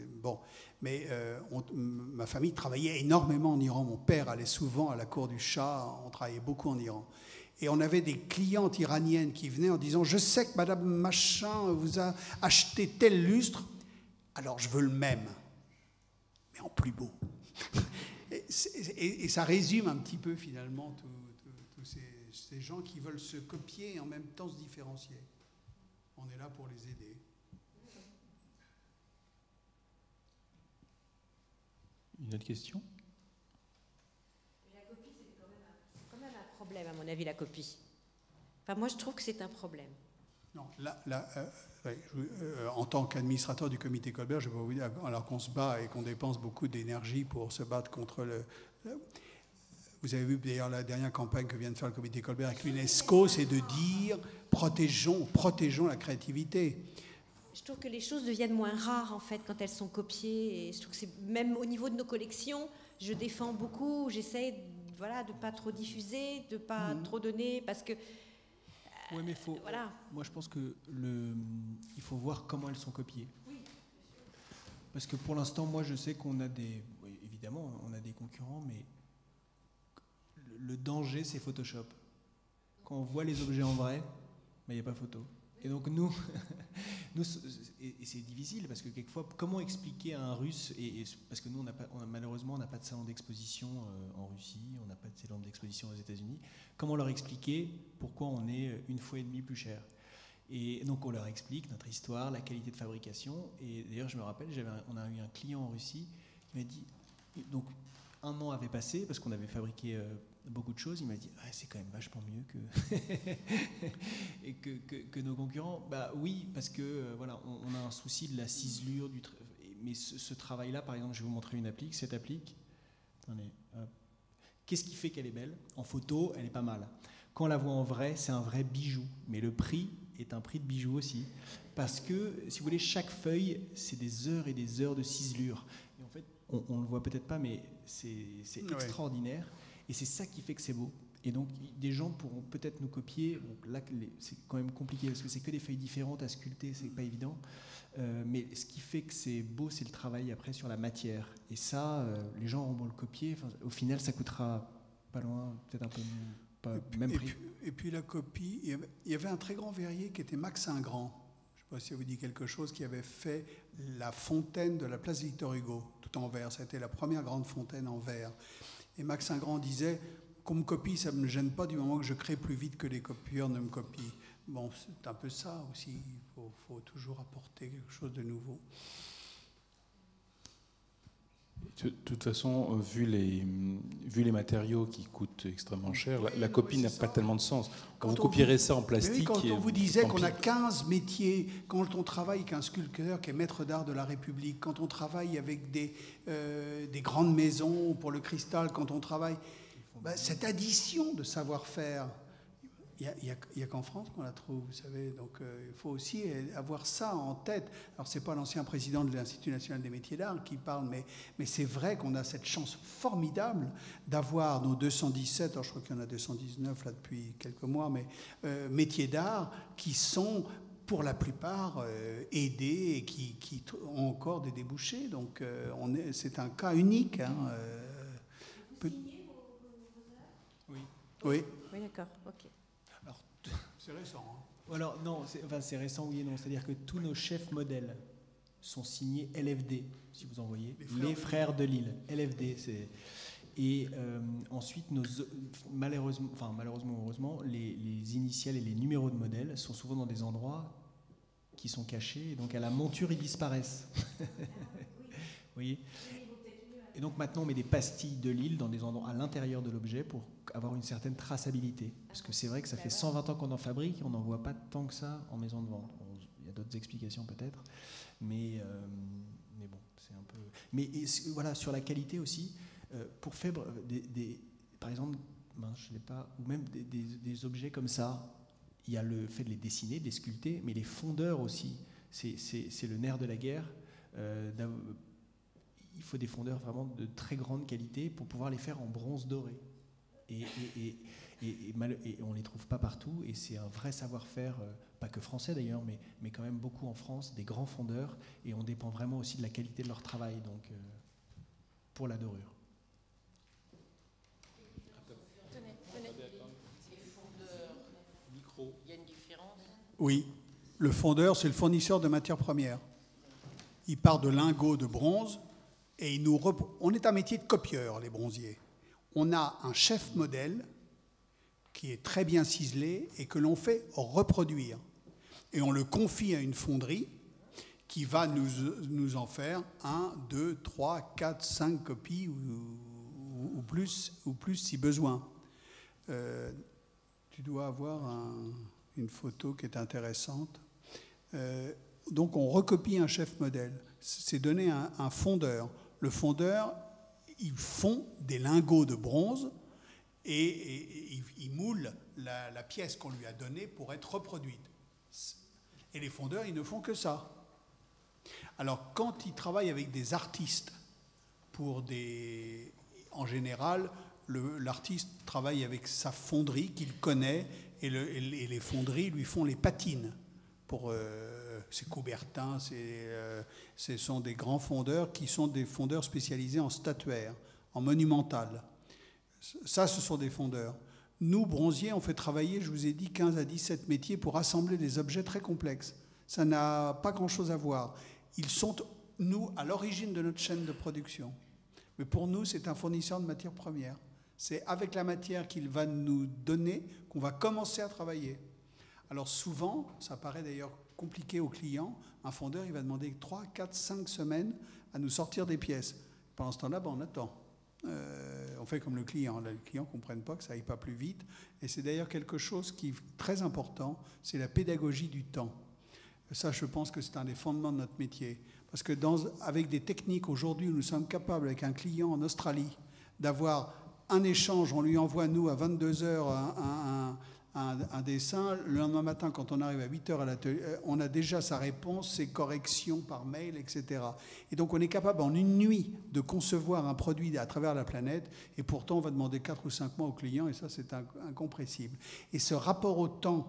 Ma famille travaillait énormément en Iran. Mon père allait souvent à la cour du Shah. On travaillait beaucoup en Iran. Et on avait des clientes iraniennes qui venaient en disant « Je sais que Madame Machin vous a acheté tel lustre, alors je veux le même, mais en plus beau. » Et ça résume un petit peu finalement tous ces gens qui veulent se copier et en même temps se différencier. On est là pour les aider. Une autre question? La copie, c'est quand même un problème, à mon avis, la copie. Enfin, moi, je trouve que c'est un problème. Non, en tant qu'administrateur du comité Colbert, je vais vous dire, alors qu'on se bat et qu'on dépense beaucoup d'énergie pour se battre contre vous avez vu d'ailleurs la dernière campagne que vient de faire le comité Colbert avec l'UNESCO, c'est de dire protégeons la créativité. Je trouve que les choses deviennent moins rares en fait quand elles sont copiées. Et je trouve que c'est même au niveau de nos collections, je défends beaucoup, j'essaie de pas trop diffuser, de pas trop donner parce que. Oui, mais voilà. Moi, je pense que il faut voir comment elles sont copiées. Oui. Parce que pour l'instant, moi, je sais qu'on a évidemment, on a des concurrents, mais le danger, c'est Photoshop. Quand on voit les objets en vrai, il n'y a pas photo. Et donc nous et c'est difficile parce que quelquefois, comment expliquer à un Russe, parce que nous, malheureusement, on n'a pas de salon d'exposition en Russie, on n'a pas de salon d'exposition aux États-Unis, comment leur expliquer pourquoi on est 1,5 fois plus cher? Et donc on leur explique notre histoire, la qualité de fabrication. Et d'ailleurs, je me rappelle, on a eu un client en Russie qui m'a dit, donc 1 an avait passé parce qu'on avait fabriqué beaucoup de choses. Il m'a dit c'est quand même vachement mieux que nos concurrents. Bah oui, parce que voilà, on a un souci de la ciselure mais ce travail-là, par exemple, je vais vous montrer une applique. Cette applique, attendez, qu'est-ce qui fait qu'elle est belle? En photo, elle est pas mal. Quand on la voit en vrai, c'est un vrai bijou. Mais le prix est un prix de bijou aussi, parce que si vous voulez, chaque feuille, c'est des heures et des heures de ciselure. Et en fait, on le voit peut-être pas, mais c'est extraordinaire. Et c'est ça qui fait que c'est beau. Et donc, des gens pourront peut-être nous copier. Donc là, c'est quand même compliqué parce que c'est que des feuilles différentes à sculpter, c'est pas évident. Mais ce qui fait que c'est beau, c'est le travail après sur la matière. Et ça, les gens auront le copier. Enfin, au final, ça coûtera pas loin, peut-être un peu même prix. Et puis la copie, il y avait un très grand verrier qui était Max Ingrand. Je ne sais pas si ça vous dit quelque chose, qui avait fait la fontaine de la place Victor Hugo, tout en verre. C'était la première grande fontaine en verre. Et Max Ingrand disait, qu'on me copie, ça ne me gêne pas du moment que je crée plus vite que les copieurs ne me copient. Bon, c'est un peu ça aussi. Il faut toujours apporter quelque chose de nouveau. De toute façon, vu les matériaux qui coûtent extrêmement cher, la copie n'a pas tellement de sens. Quand vous copierez ça en plastique... Quand on vous disait qu'on a 15 métiers, quand on travaille avec un sculpteur qui est maître d'art de la République, quand on travaille avec des grandes maisons pour le cristal, quand on travaille... cette addition de savoir-faire, il n'y a qu'en France qu'on la trouve, vous savez. Donc il faut aussi avoir ça en tête. Alors ce n'est pas l'ancien président de l'Institut national des métiers d'art qui parle, mais c'est vrai qu'on a cette chance formidable d'avoir nos 217, alors je crois qu'il y en a 219 là depuis quelques mois, mais métiers d'art qui sont pour la plupart aidés et qui ont encore des débouchés. Donc c'est un cas unique. Hein, Oui. Oui. Oui, d'accord, ok. Alors, c'est récent. Hein. Alors, non, c'est récent, oui et non. C'est-à-dire que tous nos chefs modèles sont signés LFD, si vous en voyez. Les frères de Lille. LFD, c'est... Et ensuite, malheureusement ou heureusement, les initiales et les numéros de modèles sont souvent dans des endroits qui sont cachés. Et donc, à la monture, ils disparaissent. Vous voyez ? Et donc maintenant, on met des pastilles de Lille dans des endroits à l'intérieur de l'objet pour avoir une certaine traçabilité. Parce que c'est vrai que ça fait 120 ans qu'on en fabrique, on n'en voit pas tant que ça en maison de vente. Bon, il y a d'autres explications peut-être, mais bon, c'est un peu... Mais voilà, sur la qualité aussi, pour faire par exemple, je sais pas, ou même des objets comme ça, il y a le fait de les dessiner, de les sculpter, mais les fondeurs aussi, c'est le nerf de la guerre. Il faut des fondeurs vraiment de très grande qualité pour pouvoir les faire en bronze doré. Et on ne les trouve pas partout, et c'est un vrai savoir-faire, pas que français d'ailleurs, mais quand même beaucoup en France, des grands fondeurs, et on dépend vraiment aussi de la qualité de leur travail, donc pour la dorure. Il y a une différence ? Oui, le fondeur, c'est le fournisseur de matières premières. Il part de lingots de bronze, et on est un métier de copieur, les bronziers. On a un chef modèle qui est très bien ciselé et que l'on fait reproduire. Et on le confie à une fonderie qui va nous en faire 1, 2, 3, 4, 5 copies ou plus si besoin. Tu dois avoir une photo qui est intéressante. Donc on recopie un chef modèle. C'est donné à un fondeur. Le fondeur, il fond des lingots de bronze et il moule la pièce qu'on lui a donnée pour être reproduite. Et les fondeurs, ils ne font que ça. Alors, quand ils travaillent avec des artistes, en général, l'artiste travaille avec sa fonderie qu'il connaît et les fonderies lui font les patines pour... c'est Coubertin, ce sont des grands fondeurs qui sont des fondeurs spécialisés en statuaire, en monumental. Ça, ce sont des fondeurs. Nous, bronziers, on fait travailler, je vous ai dit, 15 à 17 métiers pour assembler des objets très complexes. Ça n'a pas grand-chose à voir. Ils sont, nous, à l'origine de notre chaîne de production. Mais pour nous, c'est un fournisseur de matières premières. C'est avec la matière qu'il va nous donner qu'on va commencer à travailler. Alors souvent, ça paraît d'ailleurs compliqué aux clients, un fondeur, il va demander 3, 4, 5 semaines à nous sortir des pièces. Pendant ce temps-là, on attend. On fait comme le client. Là, les clients ne comprennent pas que ça n'aille pas plus vite. Et c'est d'ailleurs quelque chose qui est très important, c'est la pédagogie du temps. Ça, je pense que c'est un des fondements de notre métier. Parce que avec des techniques aujourd'hui où nous sommes capables, avec un client en Australie, d'avoir un échange, on lui envoie, nous, à 22h, un dessin. Le lendemain matin, quand on arrive à 8h à l'atelier, on a déjà sa réponse, ses corrections par mail, etc. Et donc, on est capable en une nuit de concevoir un produit à travers la planète, et pourtant, on va demander 4 ou 5 mois au client, et ça, c'est incompressible. Et ce rapport au temps,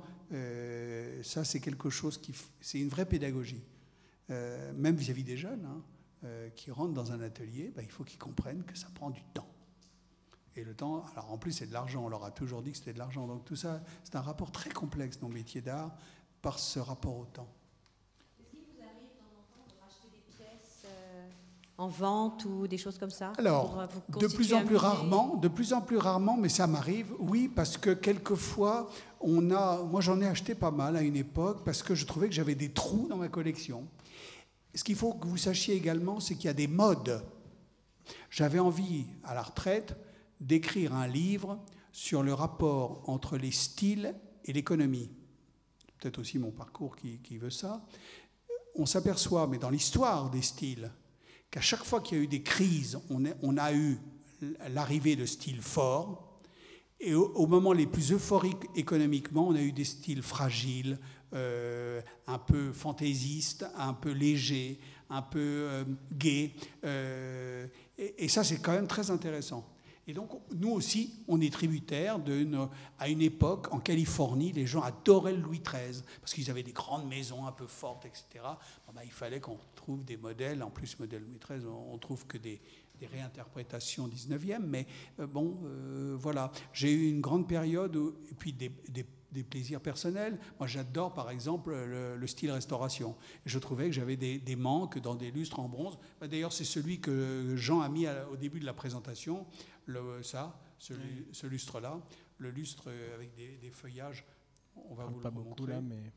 ça, c'est quelque chose c'est une vraie pédagogie. Même vis-à-vis des jeunes qui rentrent dans un atelier, il faut qu'ils comprennent que ça prend du temps. Et le temps, alors en plus c'est de l'argent, on leur a toujours dit que c'était de l'argent. Donc tout ça, c'est un rapport très complexe dans le métier d'art par ce rapport au temps. Est-ce qu'il vous arrive de temps en temps de racheter des pièces en vente ou des choses comme ça? Alors, de plus en plus rarement, mais ça m'arrive, oui, parce que quelquefois, moi j'en ai acheté pas mal à une époque parce que je trouvais que j'avais des trous dans ma collection. Ce qu'il faut que vous sachiez également, c'est qu'il y a des modes. J'avais envie, à la retraite, d'écrire un livre sur le rapport entre les styles et l'économie. Peut-être aussi mon parcours qui veut ça. On s'aperçoit, mais dans l'histoire des styles, qu'à chaque fois qu'il y a eu des crises, on a eu l'arrivée de styles forts, et au moment les plus euphoriques économiquement, on a eu des styles fragiles, un peu fantaisistes, un peu légers, un peu gays. Et ça, c'est quand même très intéressant. Et donc, nous aussi, on est tributaires à une époque, en Californie, les gens adoraient le Louis XIII, parce qu'ils avaient des grandes maisons un peu fortes, etc. Bon, ben, il fallait qu'on trouve des modèles. En plus, modèle Louis XIII, on trouve que des réinterprétations 19e. Mais voilà. J'ai eu une grande période, et puis des plaisirs personnels. Moi, j'adore, par exemple, le style restauration. Et je trouvais que j'avais des manques dans des lustres en bronze. D'ailleurs, c'est celui que Jean a mis au début de la présentation. Ce lustre-là, le lustre avec des feuillages, on va vous le montrer. Beaucoup là, mais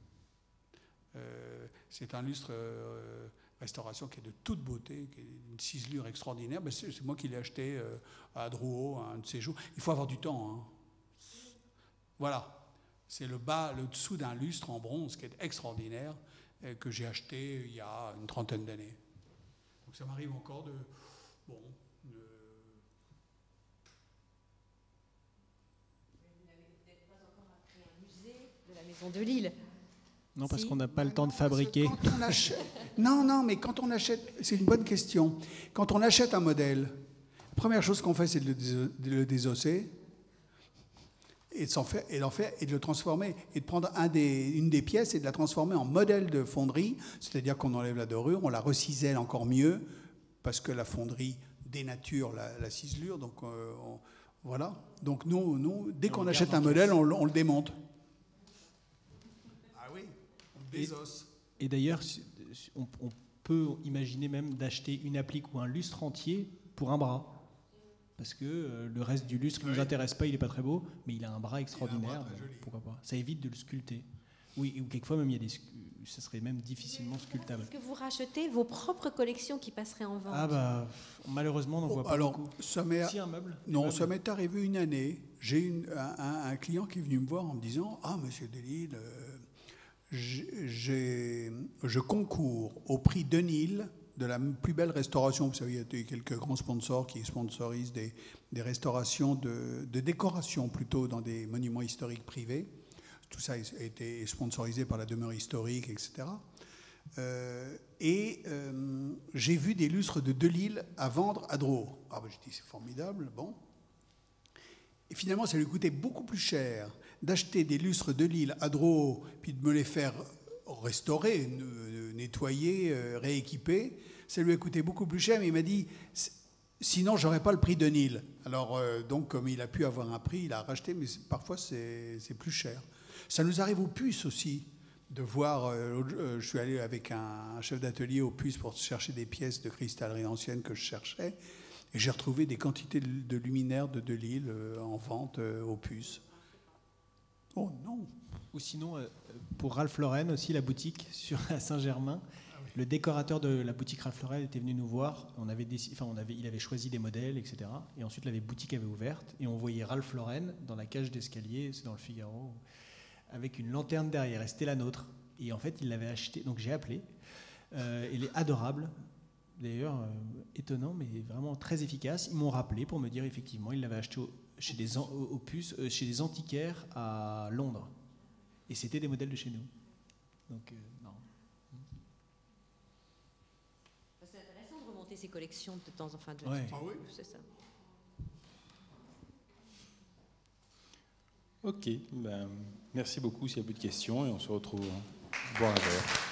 c'est un lustre restauration qui est de toute beauté, qui est une ciselure extraordinaire. Ben, c'est moi qui l'ai acheté à Drouot, un de ces jours. Il faut avoir du temps. Hein. Voilà, c'est le dessous d'un lustre en bronze qui est extraordinaire, que j'ai acheté il y a une trentaine d'années. Donc ça m'arrive encore de de Lille. Non, parce qu'on n'a pas le temps de fabriquer. Mais quand on achète, c'est une bonne question. Quand on achète un modèle, la première chose qu'on fait, c'est de le désosser et de le transformer, et de prendre une des pièces et de la transformer en modèle de fonderie, c'est-à-dire qu'on enlève la dorure, on la recisèle encore mieux, parce que la fonderie dénature la ciselure. Donc voilà. Donc nous, dès qu'on achète un modèle, on le démonte. Et d'ailleurs, on peut imaginer même d'acheter une applique ou un lustre entier pour un bras. Parce que le reste du lustre ne nous intéresse pas, il n'est pas très beau, mais il a un bras extraordinaire. Pourquoi pas ? Ça évite de le sculpter. Oui, ou quelquefois même, ça serait même difficilement sculptable. Est-ce que vous rachetez vos propres collections qui passeraient en vente ? Ah bah, malheureusement, on n'en voit pas beaucoup. Ça m'est arrivé une année. J'ai un client qui est venu me voir en me disant « Ah, monsieur Delisle, je concours au prix Denil de la plus belle restauration. » Vous savez, il y a quelques grands sponsors qui sponsorisent des restaurations de décoration plutôt dans des monuments historiques privés. Tout ça a été sponsorisé par la demeure historique, etc. J'ai vu des lustres de Delisle à vendre à Drouot. Ah ben, j'ai dit, c'est formidable, bon. Et finalement, ça lui coûtait beaucoup plus cher d'acheter des lustres de Lille à Drouot, puis de me les faire restaurer, nettoyer, rééquiper. Ça lui a coûté beaucoup plus cher, mais il m'a dit, sinon, j'aurais pas le prix de Nil. Alors, donc, comme il a pu avoir un prix, il a racheté, mais parfois, c'est plus cher. Ça nous arrive aux puces aussi, de voir... je suis allé avec un chef d'atelier aux puces pour chercher des pièces de cristallerie ancienne que je cherchais, et j'ai retrouvé des quantités de luminaires de Delisle en vente aux puces. Oh non. Ou sinon, pour Ralph Lauren aussi, la boutique à Saint-Germain, le décorateur de la boutique Ralph Lauren était venu nous voir. Il avait choisi des modèles, etc. Et ensuite, la boutique avait ouverte et on voyait Ralph Lauren dans la cage d'escalier, c'est dans le Figaro, avec une lanterne derrière. Et c'était la nôtre. Et en fait, il l'avait acheté. Donc j'ai appelé. Elle est adorable. D'ailleurs, étonnant, mais vraiment très efficace. Ils m'ont rappelé pour me dire effectivement, ils l'avaient acheté chez des antiquaires à Londres. Et c'était des modèles de chez nous. Donc, non. C'est intéressant de remonter ces collections de temps en temps. Ouais. Ah oui. C'est ça. Ok, merci beaucoup s'il n'y a plus de questions et on se retrouve boire un verre.